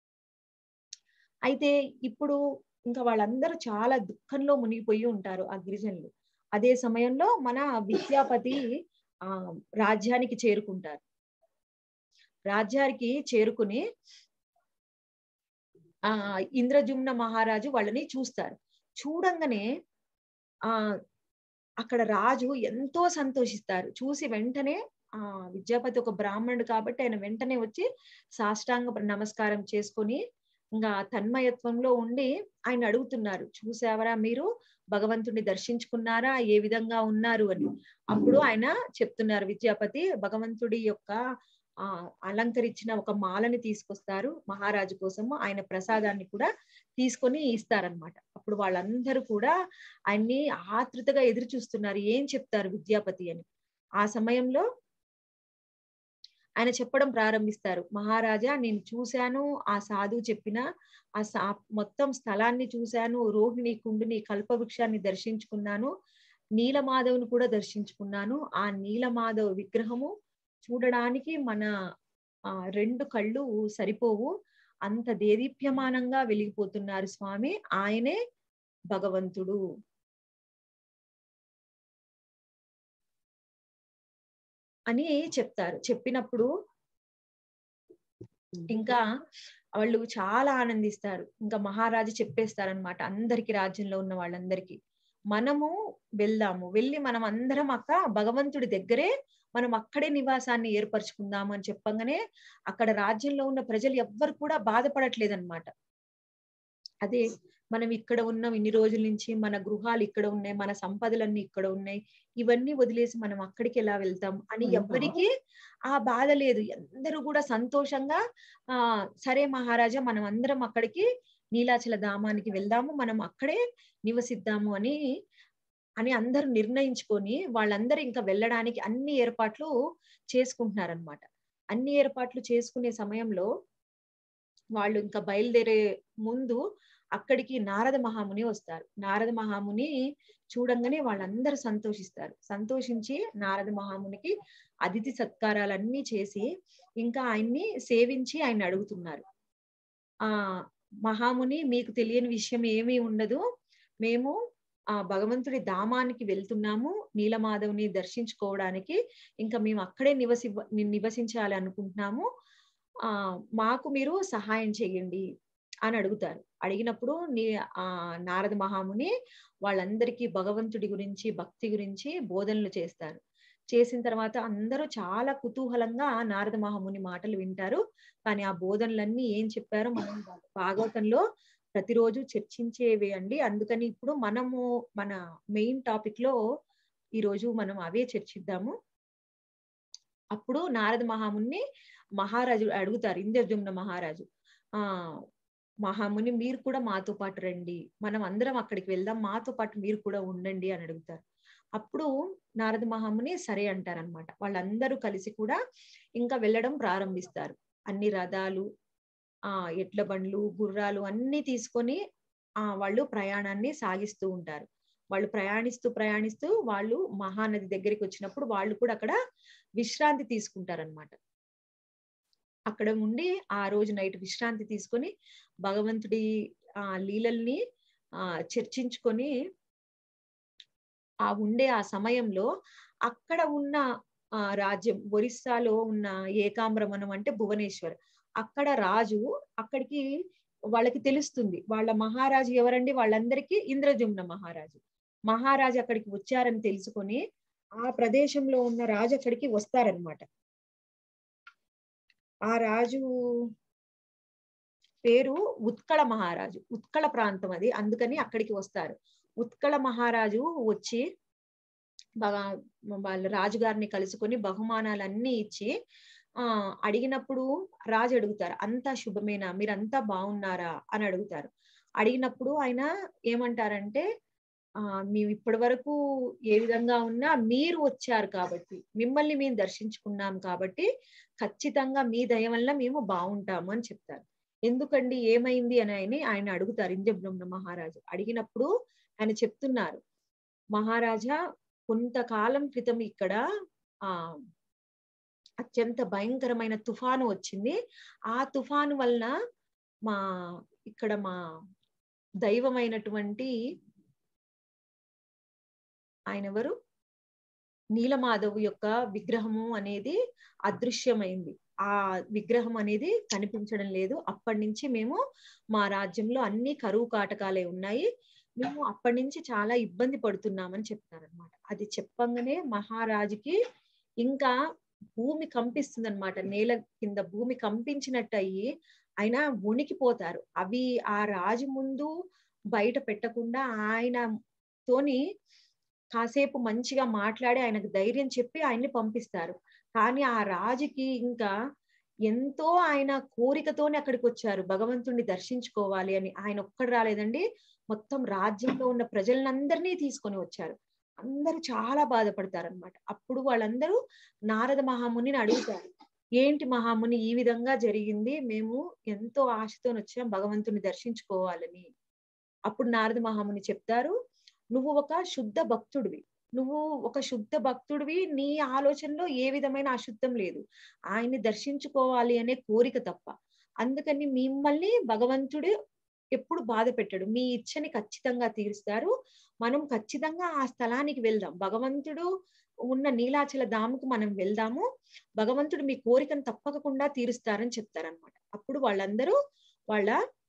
S1: అయితే ఇప్పుడు ఇంకా వాళ్ళందరూ చాలా దుఃఖంలో మునిగిపోయి ఉంటారు ఆ గిరిజనులు. అదే సమయంలో మన విద్యాపతి ఆ రాజ్యానికి చేరుకుంటారు. రాజ్యానికి చేరుకుని ఆ ఇంద్రజుమ్న మహారాజు వాళ్ళని చూస్తారు. చూడంగానే ఆ అక్కడ రాజు ఎంతో సంతోషిస్తారు. చూసి వెంటనే ఆ విద్యాపతి ఒక బ్రాహ్మణుడు కాబట్టి ఆయన వెంటనే వచ్చి సాష్టాంగ నమస్కారం చేసుకొని ఇంకా తన్మయత్వంలో ఉండి ఆయన అడుగుతున్నారు, చూసావరా మీరు భగవంతుడిని దర్శించుకున్నారా, ఏ విధంగా ఉన్నారు అని. అప్పుడు ఆయన చెప్తున్నారు విద్యాపతి భగవంతుడి యొక్క ఆ అలంకరించిన ఒక మాలని తీసుకొస్తారు మహారాజు కోసము. ఆయన ప్రసాదాన్ని కూడా తీసుకొని ఇస్తారనమాట. అప్పుడు వాళ్ళందరూ కూడా ఆయన్ని ఆతృతగా ఎదురు చూస్తున్నారు, ఏం చెప్తారు విద్యాపతి అని. ఆ సమయంలో ఆయన చెప్పడం ప్రారంభిస్తారు, మహారాజా నేను చూశాను ఆ సాధువు చెప్పిన ఆ సా మొత్తం స్థలాన్ని చూశాను, రోహిణి కుండుని కల్పవృక్షాన్ని దర్శించుకున్నాను, నీలమాధవుని కూడా దర్శించుకున్నాను. ఆ నీలమాధవ్ విగ్రహము చూడడానికి మన ఆ రెండు కళ్ళు సరిపోవు, అంత దేదీప్యమానంగా వెలిగిపోతున్నారు స్వామి, ఆయనే భగవంతుడు అని చెప్తారు. చెప్పినప్పుడు ఇంకా వాళ్ళు చాలా ఆనందిస్తారు. ఇంకా మహారాజు చెప్పేస్తారనమాట అందరికి, రాజ్యంలో ఉన్న వాళ్ళందరికీ, మనము వెళ్దాము, వెళ్ళి మనం అందరం అక్క భగవంతుడి దగ్గరే మనం అక్కడే నివాసాన్ని ఏర్పరచుకుందాము అని చెప్పంగానే అక్కడ రాజ్యంలో ఉన్న ప్రజలు ఎవ్వరు కూడా బాధపడట్లేదన్నమాట. అదే మనం ఇక్కడ ఉన్నాం ఇన్ని రోజుల నుంచి, మన గృహాలు ఇక్కడ ఉన్నాయి, మన సంపదలన్నీ ఇక్కడ ఉన్నాయి, ఇవన్నీ వదిలేసి మనం అక్కడికి ఎలా వెళ్తాం అని ఎవ్వరికి ఆ బాధ లేదు. అందరూ కూడా సంతోషంగా ఆ సరే మహారాజా మనం అందరం అక్కడికి నీలాచల ధామానికి వెళ్దాము, మనం అక్కడే నివసిద్దాము అని అని అందరూ నిర్ణయించుకొని వాళ్ళందరూ ఇంకా వెళ్ళడానికి అన్ని ఏర్పాట్లు చేసుకుంటున్నారనమాట. అన్ని ఏర్పాట్లు చేసుకునే సమయంలో వాళ్ళు ఇంకా బయలుదేరే ముందు అక్కడికి నారద మహాముని వస్తారు. నారద మహాముని చూడంగానే వాళ్ళందరూ సంతోషిస్తారు. సంతోషించి నారద మహామునికి అతిథి సత్కారాలన్నీ చేసి ఇంకా ఆయన్ని సేవించి ఆయన అడుగుతున్నారు, ఆ మహాముని మీకు తెలియని విషయం ఏమీ ఉండదు, మేము ఆ భగవంతుడి ధామానికి వెళ్తున్నాము నీలమాధవుని దర్శించుకోవడానికి, ఇంకా మేము అక్కడే నివసి నివసించాలి అనుకుంటున్నాము, ఆ మాకు మీరు సహాయం చేయండి అని అడుగుతారు. అడిగినప్పుడు నీ ఆ నారద మహాముని వాళ్ళందరికీ భగవంతుడి గురించి భక్తి గురించి బోధనలు చేస్తారు. చేసిన తర్వాత అందరూ చాలా కుతూహలంగా నారద మహాముని మాటలు వింటారు. కానీ ఆ బోధనలన్నీ ఏం చెప్పారో మనం భాగవతంలో ప్రతిరోజు చర్చించేవి అండి. అందుకని ఇప్పుడు మనము మన మెయిన్ టాపిక్ లో ఈరోజు మనం అవే చర్చిద్దాము. అప్పుడు నారద మహాముని మహారాజు అడుగుతారు, ఇంద్రజుమ్న మహారాజు, ఆ మహాముని మీరు కూడా మాతో పాటు రండి, మనం అందరం అక్కడికి వెళ్దాం, మాతో పాటు మీరు కూడా ఉండండి అని అడుగుతారు. అప్పుడు నారద మహాముని సరే అంటారనమాట. వాళ్ళందరూ కలిసి కూడా ఇంకా వెళ్ళడం ప్రారంభిస్తారు. అన్ని రథాలు, ఆ ఎడ్ల బండ్లు, గుర్రాలు అన్ని తీసుకొని ఆ వాళ్ళు ప్రయాణాన్ని సాగిస్తూ ఉంటారు. వాళ్ళు ప్రయాణిస్తూ ప్రయాణిస్తూ వాళ్ళు మహానది దగ్గరికి వచ్చినప్పుడు వాళ్ళు కూడా అక్కడ విశ్రాంతి తీసుకుంటారనమాట. అక్కడ ఉండి ఆ రోజు నైట్ విశ్రాంతి తీసుకొని భగవంతుడి ఆ లీలల్ని ఆ చర్చించుకొని ఆ ఉండే ఆ సమయంలో అక్కడ ఉన్న ఆ రాజ్యం ఒరిస్సాలో ఉన్న ఏకామ్రమణం అంటే భువనేశ్వర్, అక్కడ రాజు అక్కడికి వాళ్ళకి తెలుస్తుంది వాళ్ళ మహారాజు ఎవరండి, వాళ్ళందరికీ ఇంద్రజుమ్న మహారాజు. మహారాజు అక్కడికి వచ్చారని తెలుసుకొని ఆ ప్రదేశంలో ఉన్న రాజు అక్కడికి వస్తారనమాట. ఆ రాజు పేరు ఉత్కళ మహారాజు, ఉత్కళ ప్రాంతం అది, అందుకని అక్కడికి వస్తారు. ఉత్కళ మహారాజు వచ్చి వాళ్ళ రాజుగారిని కలుసుకొని బహుమానాలన్నీ ఇచ్చి ఆ అడిగినప్పుడు రాజు అడుగుతారు, అంతా శుభమేనా, మీరంతా బాగున్నారా అని అడుగుతారు. అడిగినప్పుడు ఆయన ఏమంటారంటే ఆ మేము ఇప్పటి వరకు ఏ విధంగా ఉన్నా మీరు వచ్చారు కాబట్టి, మిమ్మల్ని మేము దర్శించుకున్నాం కాబట్టి ఖచ్చితంగా మీ దయ వల్ల మేము బాగుంటాము అని చెప్తారు. ఎందుకండి ఏమైంది అని ఆయన ఆయన అడుగుతారు ఇంద్రజుమ్న మహారాజు. అడిగినప్పుడు ఆయన చెప్తున్నారు, మహారాజా కొంతకాలం క్రితం ఇక్కడ ఆ అత్యంత భయంకరమైన తుఫాను వచ్చింది. ఆ తుఫాను వలన మా ఇక్కడ మా దైవమైనటువంటి ఆయన ఎవరు నీలమాధవ్ యొక్క విగ్రహము అనేది అదృశ్యమైంది. ఆ విగ్రహం అనేది కనిపించడం లేదు. అప్పటి నుంచి మేము మా రాజ్యంలో అన్ని కరువు కాటకాలే ఉన్నాయి, మేము అప్పటి నుంచి చాలా ఇబ్బంది పడుతున్నామని చెప్తారనమాట. అది చెప్పంగానే మహారాజుకి ఇంకా భూమి కంపిస్తుంది అనమాట. నేల కింద భూమి కంపించినట్టు అయ్యి ఆయన వణికిపోతారు. అవి ఆ రాజు ముందు బయట పెట్టకుండా ఆయన తోని కాసేపు మంచిగా మాట్లాడి ఆయనకు ధైర్యం చెప్పి ఆయన్ని పంపిస్తారు. కానీ ఆ రాజుకి ఇంకా ఎంతో ఆయన కోరికతోనే అక్కడికి వచ్చారు, భగవంతుణ్ణి దర్శించుకోవాలి అని. ఆయన ఒక్కడు రాలేదండి, మొత్తం రాజ్యంలో ఉన్న ప్రజలందరినీ తీసుకొని వచ్చారు. అందరూ చాలా బాధపడతారనమాట. అప్పుడు వాళ్ళందరూ నారద మహామునిని అడుగుతారు, ఏంటి మహాముని ఈ విధంగా జరిగింది, మేము ఎంతో ఆశతో వచ్చాం భగవంతుని దర్శించుకోవాలని. అప్పుడు నారద మహాముని చెప్తారు, నువ్వు ఒక శుద్ధ భక్తుడివి, నువ్వు ఒక శుద్ధ భక్తుడివి, నీ ఆలోచనలో ఏ విధమైన అశుద్ధం లేదు, ఆయన్ని దర్శించుకోవాలి అనే కోరిక తప్ప. అందుకని మిమ్మల్ని భగవంతుడు ఎప్పుడు బాధ పెట్టడు, మీ ఇచ్చని ఖచ్చితంగా తీరుస్తారు, మనం ఖచ్చితంగా ఆ స్థలానికి వెళ్దాం, భగవంతుడు ఉన్న నీలాచల ధాముకు మనం వెళ్దాము, భగవంతుడు మీ కోరికను తప్పకుండా తీరుస్తారని చెప్తారనమాట. అప్పుడు వాళ్ళందరూ వాళ్ళ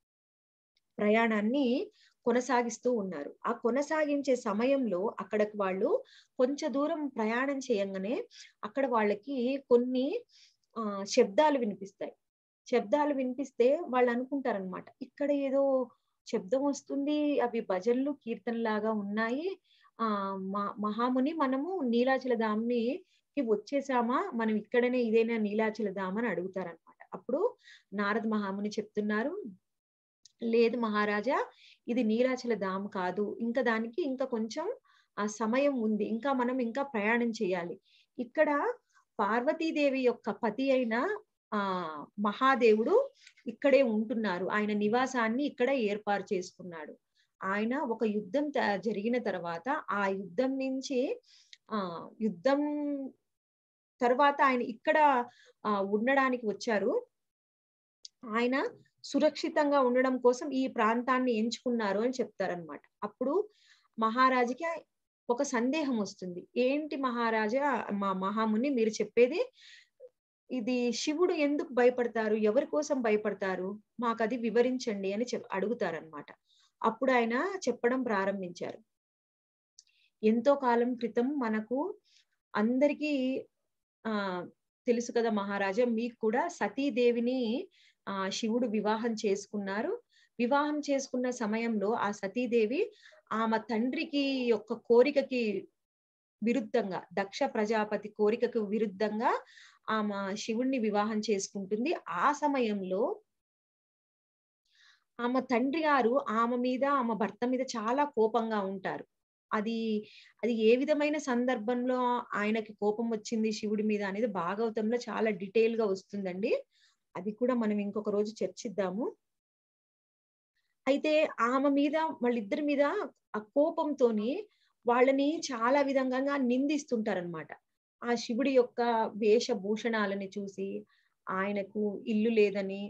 S1: ప్రయాణాన్ని కొనసాగిస్తూ ఉన్నారు. ఆ కొనసాగించే సమయంలో అక్కడికి వాళ్ళు కొంచెం దూరం ప్రయాణం చేయంగానే అక్కడ వాళ్ళకి కొన్ని ఆ శబ్దాలు వినిపిస్తాయి. శబ్దాలు వినిపిస్తే వాళ్ళు అనుకుంటారనమాట, ఇక్కడ ఏదో శబ్దం వస్తుంది, అవి భజనలు కీర్తనలాగా ఉన్నాయి, ఆ మా మహాముని మనము నీలాచల ధామ్ని వచ్చేసామా, మనం ఇక్కడనే ఇదేనా నీలాచల ధామ్ అని అడుగుతారనమాట. అప్పుడు నారద మహాముని చెప్తున్నారు, లేదు మహారాజా, ఇది నీలాచల ధామ్ కాదు, ఇంకా దానికి ఇంకా కొంచెం ఆ సమయం ఉంది, ఇంకా మనం ఇంకా ప్రయాణం చేయాలి. ఇక్కడ పార్వతీదేవి యొక్క పతి అయిన ఆ మహాదేవుడు ఇక్కడే ఉంటున్నారు, ఆయన నివాసాన్ని ఇక్కడ ఏర్పాటు చేసుకున్నాడు. ఆయన ఒక యుద్ధం జరిగిన తర్వాత ఆ యుద్ధం నుంచి ఆ యుద్ధం తర్వాత ఆయన ఇక్కడ ఆ ఉండడానికి వచ్చారు. ఆయన సురక్షితంగా ఉండడం కోసం ఈ ప్రాంతాన్ని ఎంచుకున్నారు అని చెప్తారనమాట. అప్పుడు మహారాజుకి ఒక సందేహం వస్తుంది, ఏంటి మహారాజా, మా మహాముని మీరు చెప్పేది ఇది, శివుడు ఎందుకు భయపడతారు, ఎవరి కోసం భయపడతారు, మాకు అది వివరించండి అని చెప్ అడుగుతారనమాట. అప్పుడు ఆయన చెప్పడం ప్రారంభించారు, ఎంతో కాలం క్రితం మనకు అందరికీ ఆ తెలుసు కదా మహారాజా, మీకు కూడా సతీదేవిని ఆ శివుడు వివాహం చేసుకున్నారు. వివాహం చేసుకున్న సమయంలో ఆ సతీదేవి ఆమె తండ్రికి యొక్క కోరికకి విరుద్ధంగా, దక్ష ప్రజాపతి కోరికకు విరుద్ధంగా ఆమె శివుణ్ణి వివాహం చేసుకుంటుంది. ఆ సమయంలో ఆమె తండ్రి గారు ఆమె మీద ఆమె భర్త మీద చాలా కోపంగా ఉంటారు. అది అది ఏ విధమైన సందర్భంలో ఆయనకి కోపం వచ్చింది శివుడి మీద అనేది భాగవతంలో చాలా డీటెయిల్ గా వస్తుందండి. అది కూడా మనం ఇంకొక రోజు చర్చిద్దాము. అయితే ఆమె మీద వాళ్ళిద్దరి మీద ఆ కోపంతోని వాళ్ళని చాలా విధంగా నిందిస్తుంటారనమాట. ఆ శివుడి యొక్క వేషభూషణాలని చూసి, ఆయనకు ఇల్లు లేదని,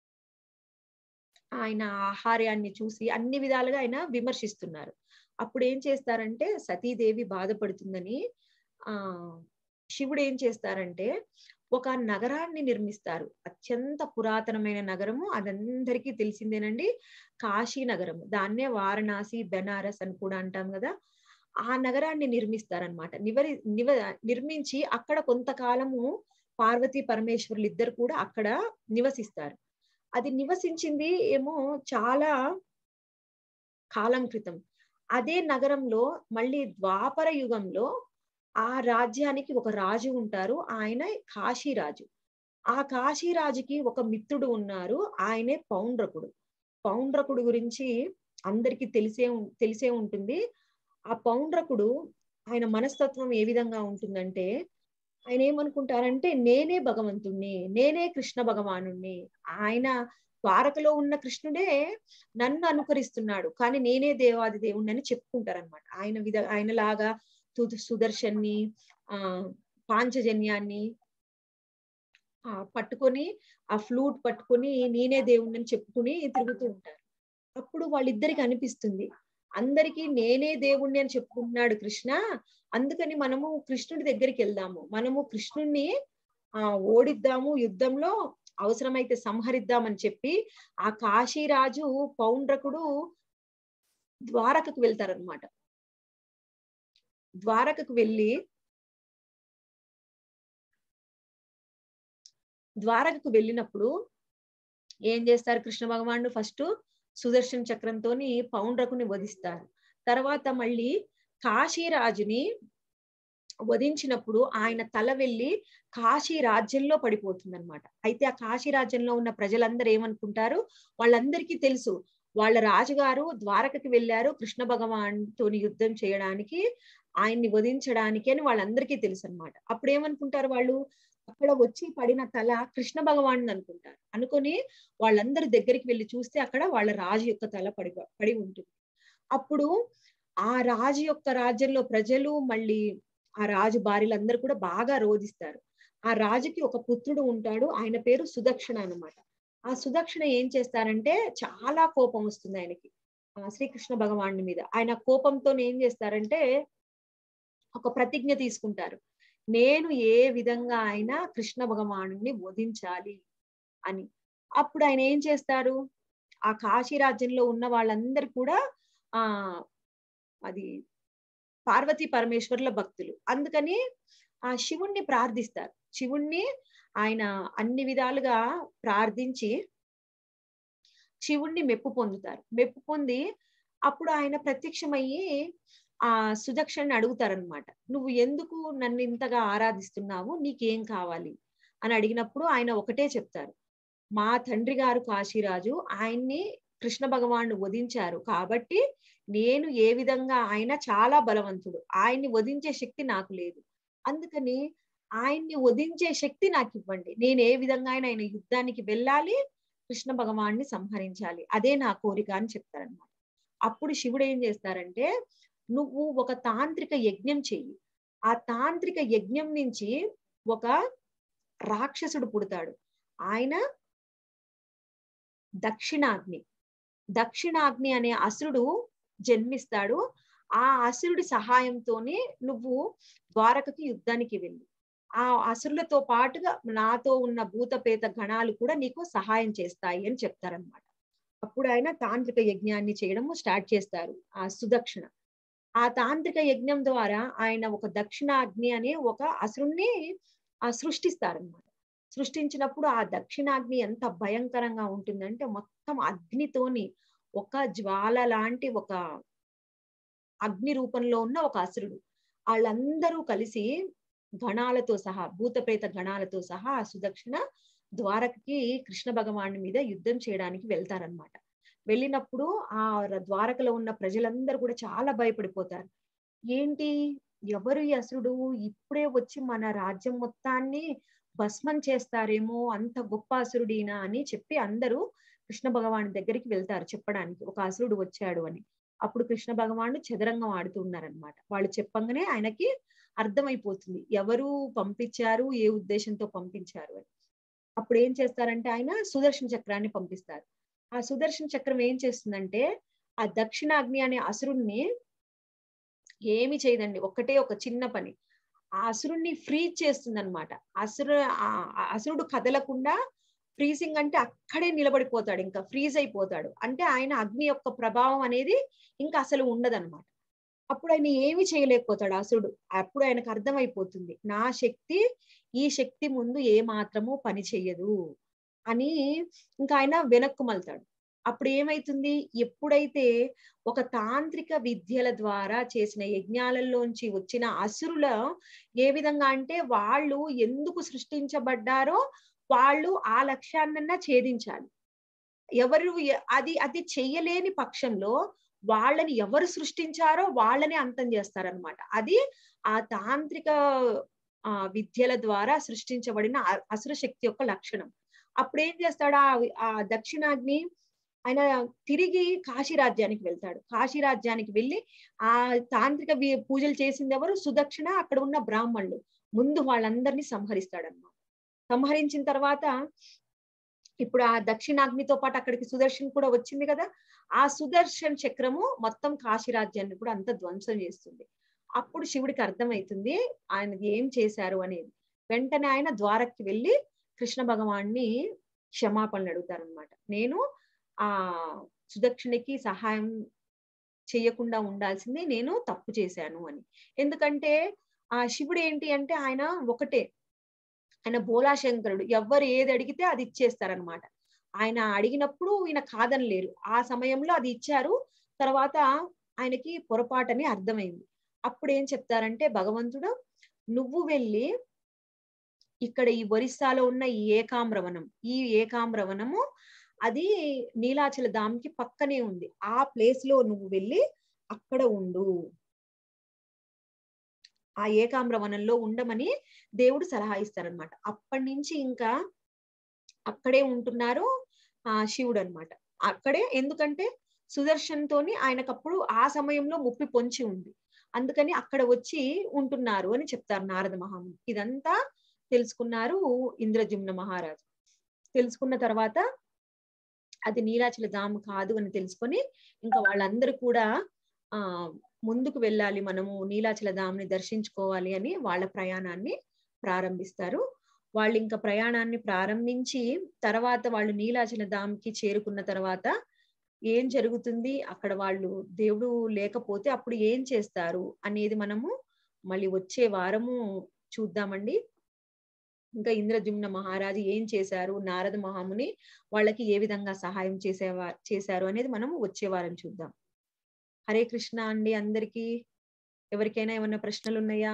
S1: ఆయన ఆహార్యాన్ని చూసి అన్ని విధాలుగా ఆయన విమర్శిస్తున్నారు. అప్పుడు ఏం చేస్తారంటే సతీదేవి బాధపడుతుందని ఆ శివుడు ఏం చేస్తారంటే ఒక నగరాన్ని నిర్మిస్తారు. అత్యంత పురాతనమైన నగరము, అదందరికీ తెలిసిందేనండి, కాశీ నగరము. దాన్నే వారణాసి, బెనారస్ అని కూడా అంటాం కదా. ఆ నగరాన్ని నిర్మిస్తారనమాట. నివరి నివ నిర్మించి అక్కడ కొంతకాలము పార్వతీ పరమేశ్వరులు ఇద్దరు కూడా అక్కడ నివసిస్తారు. అది నివసించింది ఏమో చాలా కాలం క్రితం. అదే నగరంలో మళ్ళీ ద్వాపర యుగంలో ఆ రాజ్యానికి ఒక రాజు ఉంటారు. ఆయన కాశీరాజు. ఆ కాశీరాజుకి ఒక మిత్రుడు ఉన్నారు. ఆయనే పౌండ్రకుడు. పౌండ్రకుడు గురించి అందరికీ తెలిసే ఉం- తెలిసే ఉంటుంది. ఆ పౌండ్రకుడు ఆయన మనస్తత్వం ఏ విధంగా ఉంటుందంటే, ఆయన ఏమనుకుంటారంటే నేనే భగవంతుణ్ణి, నేనే కృష్ణ భగవానుణ్ణి, ఆయన ద్వారకలో ఉన్న కృష్ణుడే నన్ను అనుకరిస్తున్నాడు, కానీ నేనే దేవాది దేవుణ్ణి అని చెప్పుకుంటారనమాట. ఆయన విధ ఆయనలాగా సు- సుదర్శన్ని, ఆ పాంచజన్యాన్ని ఆ పట్టుకొని, ఆ ఫ్లూట్ పట్టుకొని నేనే దేవుణ్ణి అని చెప్పుకుని తిరుగుతూ ఉంటారు. అప్పుడు వాళ్ళిద్దరికి అనిపిస్తుంది, అందరికీ నేనే దేవుణ్ణి అని చెప్పుకుంటున్నాడు కృష్ణ, అందుకని మనము కృష్ణుడి దగ్గరికి వెళ్దాము, మనము కృష్ణుణ్ణి ఆ ఓడిద్దాము, యుద్ధంలో అవసరమైతే సంహరిద్దామని చెప్పి ఆ కాశీరాజు పౌండ్రకుడు ద్వారకకు వెళ్తారనమాట. ద్వారకకు వెళ్ళి ద్వారకకు వెళ్ళినప్పుడు ఏం చేస్తారు కృష్ణ భగవానుడు? ఫస్ట్ సుదర్శన చక్రంతోని పౌండ్రకుని వధిస్తారు. తర్వాత మళ్ళీ కాశీరాజుని వధించినప్పుడు ఆయన తల వెళ్ళి కాశీ రాజ్యంలో పడిపోతుంది అనమాట. అయితే ఆ కాశీ రాజ్యంలో ఉన్న ప్రజలందరూ ఏమనుకుంటారు, వాళ్ళందరికీ తెలుసు వాళ్ళ రాజుగారు ద్వారకకి వెళ్ళారు కృష్ణ భగవాన్తోని యుద్ధం చేయడానికి, ఆయన్ని వధించడానికి అని వాళ్ళందరికీ తెలుసు అనమాట. అప్పుడు ఏమనుకుంటారు వాళ్ళు, అక్కడ వచ్చి పడిన తల కృష్ణ భగవాన్ అనుకుంటారు. అనుకొని వాళ్ళందరి దగ్గరికి వెళ్ళి చూస్తే అక్కడ వాళ్ళ రాజు యొక్క తల పడి పడి ఉంటుంది. అప్పుడు ఆ రాజు యొక్క రాజ్యంలో ప్రజలు మళ్ళీ ఆ రాజు భార్యలందరూ కూడా బాగా రోధిస్తారు. ఆ రాజుకి ఒక పుత్రుడు ఉంటాడు, ఆయన పేరు సుదక్షిణ అన్నమాట. ఆ సుదక్షిణ ఏం చేస్తారంటే చాలా కోపం వస్తుంది ఆయనకి ఆ శ్రీకృష్ణ భగవానుడి మీద. ఆయన కోపంతో ఏం చేస్తారంటే ఒక ప్రతిజ్ఞ తీసుకుంటారు, నేను ఏ విధంగా అయినా కృష్ణ భగవానుడిని వధించాలి అని. అప్పుడు ఆయన ఏం చేస్తారు, ఆ కాశీ రాజ్యంలో ఉన్న వాళ్ళందరూ కూడా ఆ అది పార్వతీ పరమేశ్వరుల భక్తులు, అందుకని ఆ శివుణ్ణి ప్రార్థిస్తారు. శివుణ్ణి ఆయన అన్ని విధాలుగా ప్రార్థించి శివుణ్ణి మెప్పు పొందుతారు. మెప్పు పొంది అప్పుడు ఆయన ప్రత్యక్షమయ్యి ఆ సుదక్షిణని అడుగుతారనమాట, నువ్వు ఎందుకు నన్ను ఇంతగా ఆరాధిస్తున్నావు, నీకేం కావాలి అని అడిగినప్పుడు ఆయన ఒకటే చెప్తారు, మా తండ్రి గారు కాశీరాజు ఆయన్ని కృష్ణ భగవానుడు వధించారు కాబట్టి నేను ఏ విధంగా, ఆయన చాలా బలవంతుడు, ఆయన్ని వధించే శక్తి నాకు లేదు, అందుకని ఆయన్ని వధించే శక్తి నాకు ఇవ్వండి, నేను ఏ విధంగా ఆయన ఆయన యుద్ధానికి వెళ్ళాలి, కృష్ణ భగవాన్ని సంహరించాలి, అదే నా కోరిక అని చెప్తారనమాట. అప్పుడు శివుడు ఏం చేస్తారంటే, నువ్వు ఒక తాంత్రిక యజ్ఞం చెయ్యి, ఆ తాంత్రిక యజ్ఞం నుంచి ఒక రాక్షసుడు పుడతాడు, ఆయన దక్షిణాగ్ని దక్షిణాగ్ని అనే అసురుడు జన్మిస్తాడు. ఆ అసురుడి సహాయంతోనే నువ్వు ద్వారకకి యుద్ధానికి వెళ్ళి, ఆ అసురులతో పాటుగా నాతో ఉన్న భూతపేత గణాలు కూడా నీకు సహాయం చేస్తాయి అని చెప్తారనమాట. అప్పుడు ఆయన తాంత్రిక యజ్ఞాన్ని చేయడము స్టార్ట్ చేస్తారు ఆ సుదక్షిణ. ఆ తాంత్రిక యజ్ఞం ద్వారా ఆయన ఒక దక్షిణాగ్ని అనే ఒక అసురుణ్ణి ఆ సృష్టిస్తారనమాట. సృష్టించినప్పుడు ఆ దక్షిణాగ్ని ఎంత భయంకరంగా ఉంటుందంటే మొత్తం అగ్నితోని ఒక జ్వాల లాంటి ఒక అగ్ని రూపంలో ఉన్న ఒక అసురుడు, వాళ్ళందరూ కలిసి గణాలతో సహా భూతప్రేత గణాలతో సహా ఆ సుదక్షిణ ద్వారకకి కృష్ణ భగవాను మీద యుద్ధం చేయడానికి వెళ్తారనమాట. వెళ్ళినప్పుడు ఆ ద్వారకలో ఉన్న ప్రజలందరూ కూడా చాలా భయపడిపోతారు. ఏంటి, ఎవరు ఈ అసురుడు, ఇప్పుడే వచ్చి మన రాజ్యం మొత్తాన్ని భస్మం చేస్తారేమో, అంత గొప్ప అసురుడీనా అని చెప్పి అందరూ కృష్ణ భగవాను దగ్గరికి వెళ్తారు చెప్పడానికి, ఒక అసురుడు వచ్చాడు అని. అప్పుడు కృష్ణ భగవానుడు చదరంగం ఆడుతూ ఉన్నారనమాట. వాళ్ళు చెప్పంగానే ఆయనకి అర్థమైపోతుంది ఎవరు పంపించారు, ఏ ఉద్దేశంతో పంపించారు అని. అప్పుడు ఏం చేస్తారంటే ఆయన సుదర్శన చక్రాన్ని పంపిస్తారు. ఆ సుదర్శన చక్రం ఏం చేస్తుందంటే ఆ దక్షిణాగ్ని అనే అసురుణ్ణి ఏమి చేయదండి, ఒక్కటే ఒక చిన్న పని, ఆ అసురుణ్ణి ఫ్రీజ్ చేస్తుంది అనమాట. అసురు అసురుడు కదలకుండా, ఫ్రీజింగ్ అంటే అక్కడే నిలబడిపోతాడు, ఇంకా ఫ్రీజ్ అయిపోతాడు. అంటే ఆయన అగ్ని యొక్క ప్రభావం అనేది ఇంకా అసలు ఉండదన్నమాట. అప్పుడు ఆయన ఏమి చేయలేకపోతాడు అసురుడు. అప్పుడు ఆయనకు అర్థమైపోతుంది నా శక్తి ఈ శక్తి ముందు ఏ మాత్రము పని చెయ్యదు అని. ఇంకా ఆయన వెనక్కు మళ్తాడు. అప్పుడు ఏమైతుంది, ఎప్పుడైతే ఒక తాంత్రిక విద్యల ద్వారా చేసిన యజ్ఞాలలోంచి వచ్చిన అసురుల ఏ విధంగా అంటే వాళ్ళు ఎందుకు సృష్టించబడ్డారో వాళ్ళు ఆ లక్ష్యాన్నన్నా ఛేదించాలి. ఎవరు అది అది చెయ్యలేని పక్షంలో వాళ్ళని ఎవరు సృష్టించారో వాళ్ళని అంతం చేస్తారనమాట. అది ఆ తాంత్రిక ఆ విద్యల ద్వారా సృష్టించబడిన అసుర శక్తి యొక్క లక్షణం. అప్పుడు ఏం చేస్తాడు ఆ దక్షిణాగ్ని, ఆయన తిరిగి కాశీ రాజ్యానికి వెళ్తాడు. కాశీ రాజ్యానికి వెళ్ళి ఆ తాంత్రిక పూజలు చేసింది ఎవరు, సుదక్షిణ, అక్కడ ఉన్న బ్రాహ్మణులు. ముందు వాళ్ళందరినీ సంహరిస్తాడన్నమాట. సంహరించిన తర్వాత ఇప్పుడు ఆ దక్షిణాగ్నితో పాటు అక్కడికి సుదర్శన్ కూడా వచ్చింది కదా, ఆ సుదర్శన్ చక్రము మొత్తం కాశీ రాజ్యాన్ని కూడా అంత ధ్వంసం చేస్తుంది. అప్పుడు శివుడికి అర్థమవుతుంది ఆయనకి ఏం చేశారు అనేది. వెంటనే ఆయన ద్వారక్కి వెళ్ళి కృష్ణ భగవాన్ని క్షమాపణలు అడుగుతారనమాట. నేను ఆ సుదక్షిణకి సహాయం చేయకుండా ఉండాల్సిందే, నేను తప్పు చేశాను అని. ఎందుకంటే ఆ శివుడు ఏంటి అంటే ఆయన ఒకటే, ఆయన బోలాశంకరుడు, ఎవరు ఏది అడిగితే అది ఇచ్చేస్తారనమాట. ఆయన అడిగినప్పుడు ఈయన కాదనలేరు. ఆ సమయంలో అది ఇచ్చారు. తర్వాత ఆయనకి పొరపాటని అర్థమైంది. అప్పుడు ఏం చెప్తారంటే భగవంతుడు, నువ్వు వెళ్ళి ఇక్కడ ఈ ఒరిస్సాలో ఉన్న ఈ ఏకామ్రవనం, ఈ ఏకామ్రవనము అది నీలాచల ధామ్కి పక్కనే ఉంది, ఆ ప్లేస్ లో నువ్వు వెళ్ళి అక్కడ ఉండు, ఆ ఏకామ్రవనంలో ఉండమని దేవుడు సలహా ఇస్తారనమాట. అప్పటి నుంచి ఇంకా అక్కడే ఉంటున్నారు ఆ శివుడు అనమాట. అక్కడే, ఎందుకంటే సుదర్శన్ తోని ఆయనకప్పుడు ఆ సమయంలో ముప్పి పొంచి ఉంది, అందుకని అక్కడ వచ్చి ఉంటున్నారు అని చెప్తారు నారద మహాముని. ఇదంతా తెలుసుకున్నారు ఇంద్రజిమ్న మహారాజు. తెలుసుకున్న తర్వాత అది నీలాచల ధామ్ కాదు అని తెలుసుకొని ఇంకా వాళ్ళందరూ కూడా ఆ ముందుకు వెళ్ళాలి, మనము నీలాచల ధామ్ని దర్శించుకోవాలి అని వాళ్ళ ప్రయాణాన్ని ప్రారంభిస్తారు. వాళ్ళు ఇంకా ప్రయాణాన్ని ప్రారంభించి తర్వాత వాళ్ళు నీలాచల ధామ్కి చేరుకున్న తర్వాత ఏం జరుగుతుంది, అక్కడ వాళ్ళు దేవుడు లేకపోతే అప్పుడు ఏం చేస్తారు అనేది మనము మళ్ళీ వచ్చే వారము చూద్దామండి. ఇంకా ఇంద్రజిమ్న మహారాజు ఏం చేశారు, నారద మహాముని వాళ్ళకి ఏ విధంగా సహాయం చేసేవా చేశారు అనేది మనము వచ్చే వారం చూద్దాం. హరే కృష్ణ అండి అందరికీ. ఎవరికైనా ఏమైనా ప్రశ్నలు ఉన్నాయా?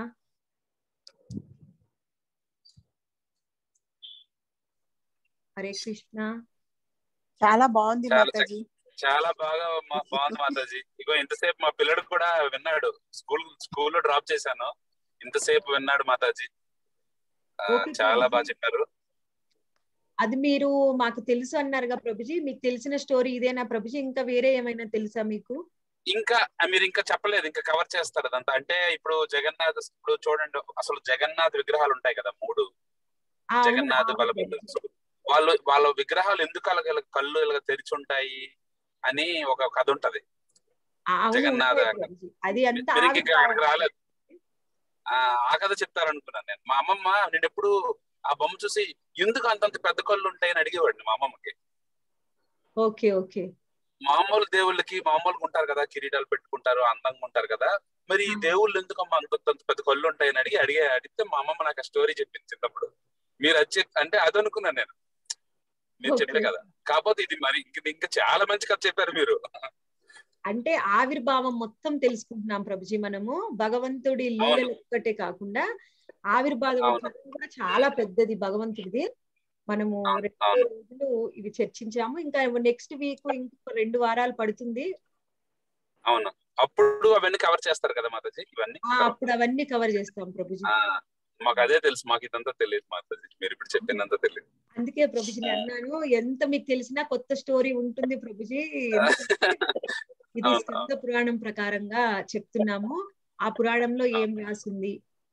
S1: హరే కృష్ణ.
S3: చాలా బాగుంది మాతాజీ,
S2: చాలా బాగా బాగుంది మాతాజీ. ఇగో ఇంతసేపు మా పిల్లడు కూడా విన్నాడు, స్కూల్ స్కూల్లో డ్రాప్ చేశాను, ఇంతసేపు విన్నాడు మాతాజీ. చాలా బాగా చెప్పారు.
S1: అది మీరు మాకు తెలుసు అన్నారుగా ప్రభుజీ, మీకు తెలిసిన స్టోరీ ఇదేనా ప్రభుజీ, ఇంకా వేరే ఏమైనా తెలుసా మీకు?
S2: ఇంకా మీరు ఇంకా చెప్పలేదు, ఇంకా కవర్ చేస్తారు అదంతా. అంటే ఇప్పుడు జగన్నాథ్, ఇప్పుడు చూడండి అసలు జగన్నాథ్ విగ్రహాలు ఉంటాయి కదా మూడు, జగన్నాథ్ బలభద్రుడు, వాళ్ళు వాళ్ళ విగ్రహాలు ఎందుకు అలాగ కళ్ళు ఇలా తెరిచి ఉంటాయి అని ఒక కథ ఉంటది. జగన్నాథ్
S1: అది
S2: రాలేదు, ఆ కథ చెప్తారనుకున్నాను నేను. మా అమ్మమ్మ నేను ఎప్పుడు ఆ బొమ్మ చూసి ఎందుకు అంతంత పెద్ద కళ్ళు ఉంటాయని అడిగేవాడిని మా అమ్మమ్మకి.
S1: Okay okay.
S2: మామూలు దేవుళ్ళకి మామూలుగా ఉంటారు కదా, కిరీటాలు పెట్టుకుంటారు, అందంగా ఉంటారు కదా, మరి ఈ దేవుళ్ళు ఎందుకు అమ్మ అంత పెద్ద కళ్ళు ఉంటాయని అడిగి అడిగే అడిగితే మా అమ్మమ్మ నాకు ఆ స్టోరీ చెప్పింది చిన్నప్పుడు. మీరు అది అంటే అది అనుకున్నాను నేను, మీరు చెప్పే కదా. కాకపోతే ఇది మరి ఇంకా చాలా మంచి కథ చెప్పారు మీరు.
S1: అంటే ఆవిర్భావం మొత్తం తెలుసుకుంటున్నాం ప్రభుజీ మనము, భగవంతుడి లీలలు ఒక్కటే కాకుండా ఆవిర్భావం కూడా చాలా పెద్దది భగవంతుడిది. మనము
S2: అవును,
S1: రెండు
S2: అవును.
S1: రోజులు ఇవి చర్చించాము. ఇంకా నెక్స్ట్ వీక్ ఇంకొక రెండు వారాలు పడుతుంది.
S2: అవును, అప్పుడు అవన్నీ కవర్ చేస్తారు కదా మాతాజీ ఇవన్నీ.
S1: ఆ అప్పుడు అవన్నీ కవర్ చేస్తాం ప్రభుజీ.
S2: ఆ, మాకు అదే తెలుసు, మాకు ఇదంతా తెలియదు మాతాజీ, మీరు ఇప్పుడు చెప్పిందంతా తెలియదు.
S1: అందుకే ప్రభుజీని అన్నాను, ఎంత మీకు తెలిసినా కొత్త స్టోరీ ఉంటుంది ప్రభుజీ. ఎందుకంటే ఇది
S2: అవును,
S1: స్కంద పురాణం ప్రకారంగా చెప్తున్నాము. ఆ పురాణంలో ఏం రాసింది.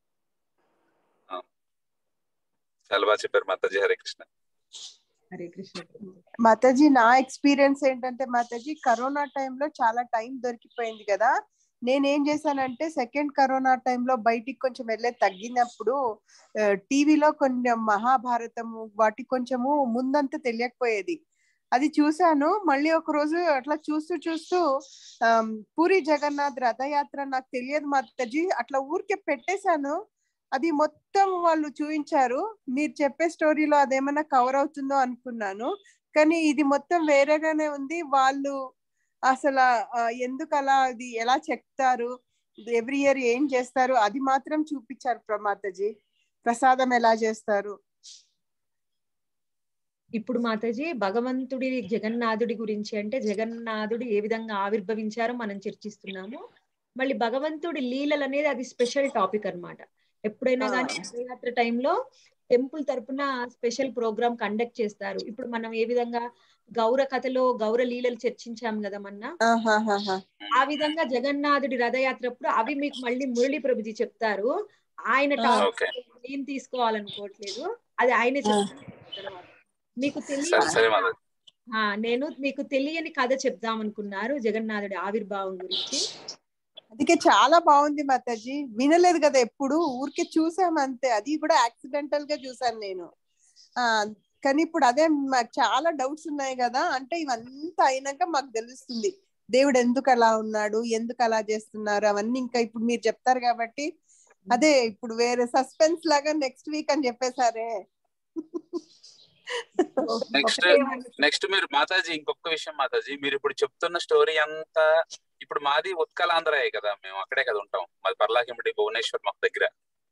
S2: చాలా బాగా చెప్పారు మాతాజీ. హరే కృష్ణ.
S1: హరే కృష్ణ.
S3: మాతాజీ నా ఎక్స్పీరియన్స్ ఏంటంటే మాతాజీ కరోనా టైంలో చాలా టైం దొరికిపోయింది కదా. నేనేం చేశానంటే సెకండ్ కరోనా టైంలో బయటికి కొంచెం వెళ్ళే తగ్గినప్పుడు టీవీలో కొంచెం మహాభారతము వాటి కొంచెము ముందంతా తెలియకపోయేది, అది చూశాను. మళ్ళీ ఒక రోజు అట్లా చూస్తూ చూస్తూ ఆ పూరి జగన్నాథ్ రథయాత్ర నాకు తెలియదు మాతాజీ, అట్లా ఊరికే పెట్టేశాను. అది మొత్తం వాళ్ళు చూపించారు. మీరు చెప్పే స్టోరీలో అదేమన్నా కవర్ అవుతుందో అనుకున్నాను, కానీ ఇది మొత్తం వేరేగానే ఉంది. వాళ్ళు అసలు ఎందుకు అలా, అది ఎలా చెప్తారు, ఎవ్రీ ఇయర్ ఏం చేస్తారు అది మాత్రం చూపించారు ప్రమాతజీ. ప్రసాదం ఎలా చేస్తారు.
S1: ఇప్పుడు మాతాజీ భగవంతుడి జగన్నాథుడి గురించి, అంటే జగన్నాథుడు ఏ విధంగా ఆవిర్భవించారో మనం చర్చిస్తున్నాము. మళ్ళీ భగవంతుడి లీలలు అనేది అది స్పెషల్ టాపిక్ అన్నమాట. ఎప్పుడైనా కానీ రథయాత్ర టైంలో టెంపుల్ తరపున స్పెషల్ ప్రోగ్రామ్ కండక్ట్ చేస్తారు. ఇప్పుడు మనం ఏ విధంగా గౌర కథలో గౌర లీలలు చర్చించాం కదా మొన్న, ఆ విధంగా జగన్నాథుడి రథయాత్ర అప్పుడు అవి మీకు మళ్ళీ మురళీ ప్రభుజీ చెప్తారు. ఆయన టాపిక్ నేను తీసుకోవాలనుకోవట్లేదు, అది ఆయనే చెప్తారు. మీకు తెలియని నేను మీకు తెలియని కథ చెప్దాం అనుకున్నారు జగన్నాథుడి ఆవిర్భావం గురించి.
S3: అందుకే చాలా బాగుంది మాతాజీ. వినలేదు కదా ఎప్పుడు, ఊరికే చూసాం అంతే, అది కూడా యాక్సిడెంటల్ గా చూసాను నేను. ఆ కానీ ఇప్పుడు అదే మాకు చాలా డౌట్స్ ఉన్నాయి కదా, అంటే ఇవంతా అయినాక మాకు తెలుస్తుంది దేవుడు ఎందుకు అలా ఉన్నాడు, ఎందుకు అలా చేస్తున్నారు అవన్నీ. ఇంకా ఇప్పుడు మీరు చెప్తారు కాబట్టి అదే ఇప్పుడు వేరే సస్పెన్స్ లాగా నెక్స్ట్ వీక్ అని చెప్పేసారే.
S2: నెక్స్ట్ నెక్స్ట్ మీరు మాతాజీ ఇంకొక విషయం మాతాజీ, మీరు ఇప్పుడు చెప్తున్న స్టోరీ అంతా, ఇప్పుడు మాది ఉత్కలాంధ్రాయే కదా, మేము అక్కడే కదా ఉంటాం, మాది పర్లాకిమిడి భువనేశ్వర్ మాకు దగ్గర.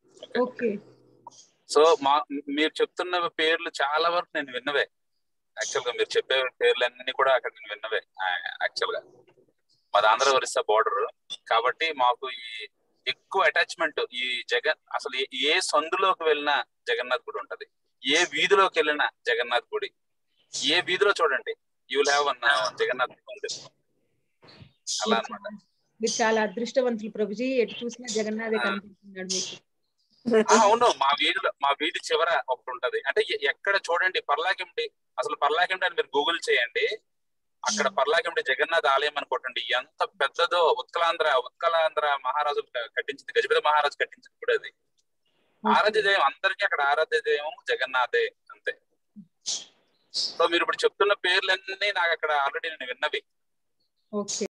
S2: సో మా మీరు చెప్తున్న పేర్లు చాలా వరకు నేను విన్నవే. యాక్చువల్ గా మీరు చెప్పే పేర్లన్నీ కూడా అక్కడ నేను విన్నవే. యాక్చువల్ గా మాది ఆంధ్ర ఒరిస్సా బోర్డర్ కాబట్టి మాకు ఈ ఎక్కువ అటాచ్మెంట్ ఈ జగన్, అసలు ఏ సందులోకి వెళ్ళినా జగన్నాథ్ గుడి ఉంటది, ఏ వీధిలోకి వెళ్ళినా జగన్నాథ్ గుడి, ఏ వీధిలో చూడండి you will have one Jagannath గుడి. అలా అన్నమాట.
S1: మీరు చాలా అదృష్టవంతులు ప్రభుజీ, ఎటు చూసినా జగన్నాథే కనిపిస్తున్నాడు మీకు.
S2: అవును, మా వీధిలో మా వీధి చివర ఒకటి ఉంటది. అంటే ఎక్కడ చూడండి పర్లాకిమిడి, అసలు పర్లాకిమిడి అని మీరు గూగుల్ చేయండి, అక్కడ పర్లాకిమిడి జగన్నాథ్ ఆలయం అని కొట్టండి, ఎంత పెద్దదో. ఉత్కలాంధ్ర ఉత్కలాంధ్ర మహారాజు కట్టించింది, గజపతి మహారాజు కట్టించింది కూడా అది. ఆరాధ్య దైవం అందరికీ అక్కడ ఆరాధ్య దైవం జగన్నాథే అంతే. సో మీరు ఇప్పుడు చెప్తున్న పేర్లన్నీ నాకు అక్కడ ఆల్రెడీ నేను విన్నవి.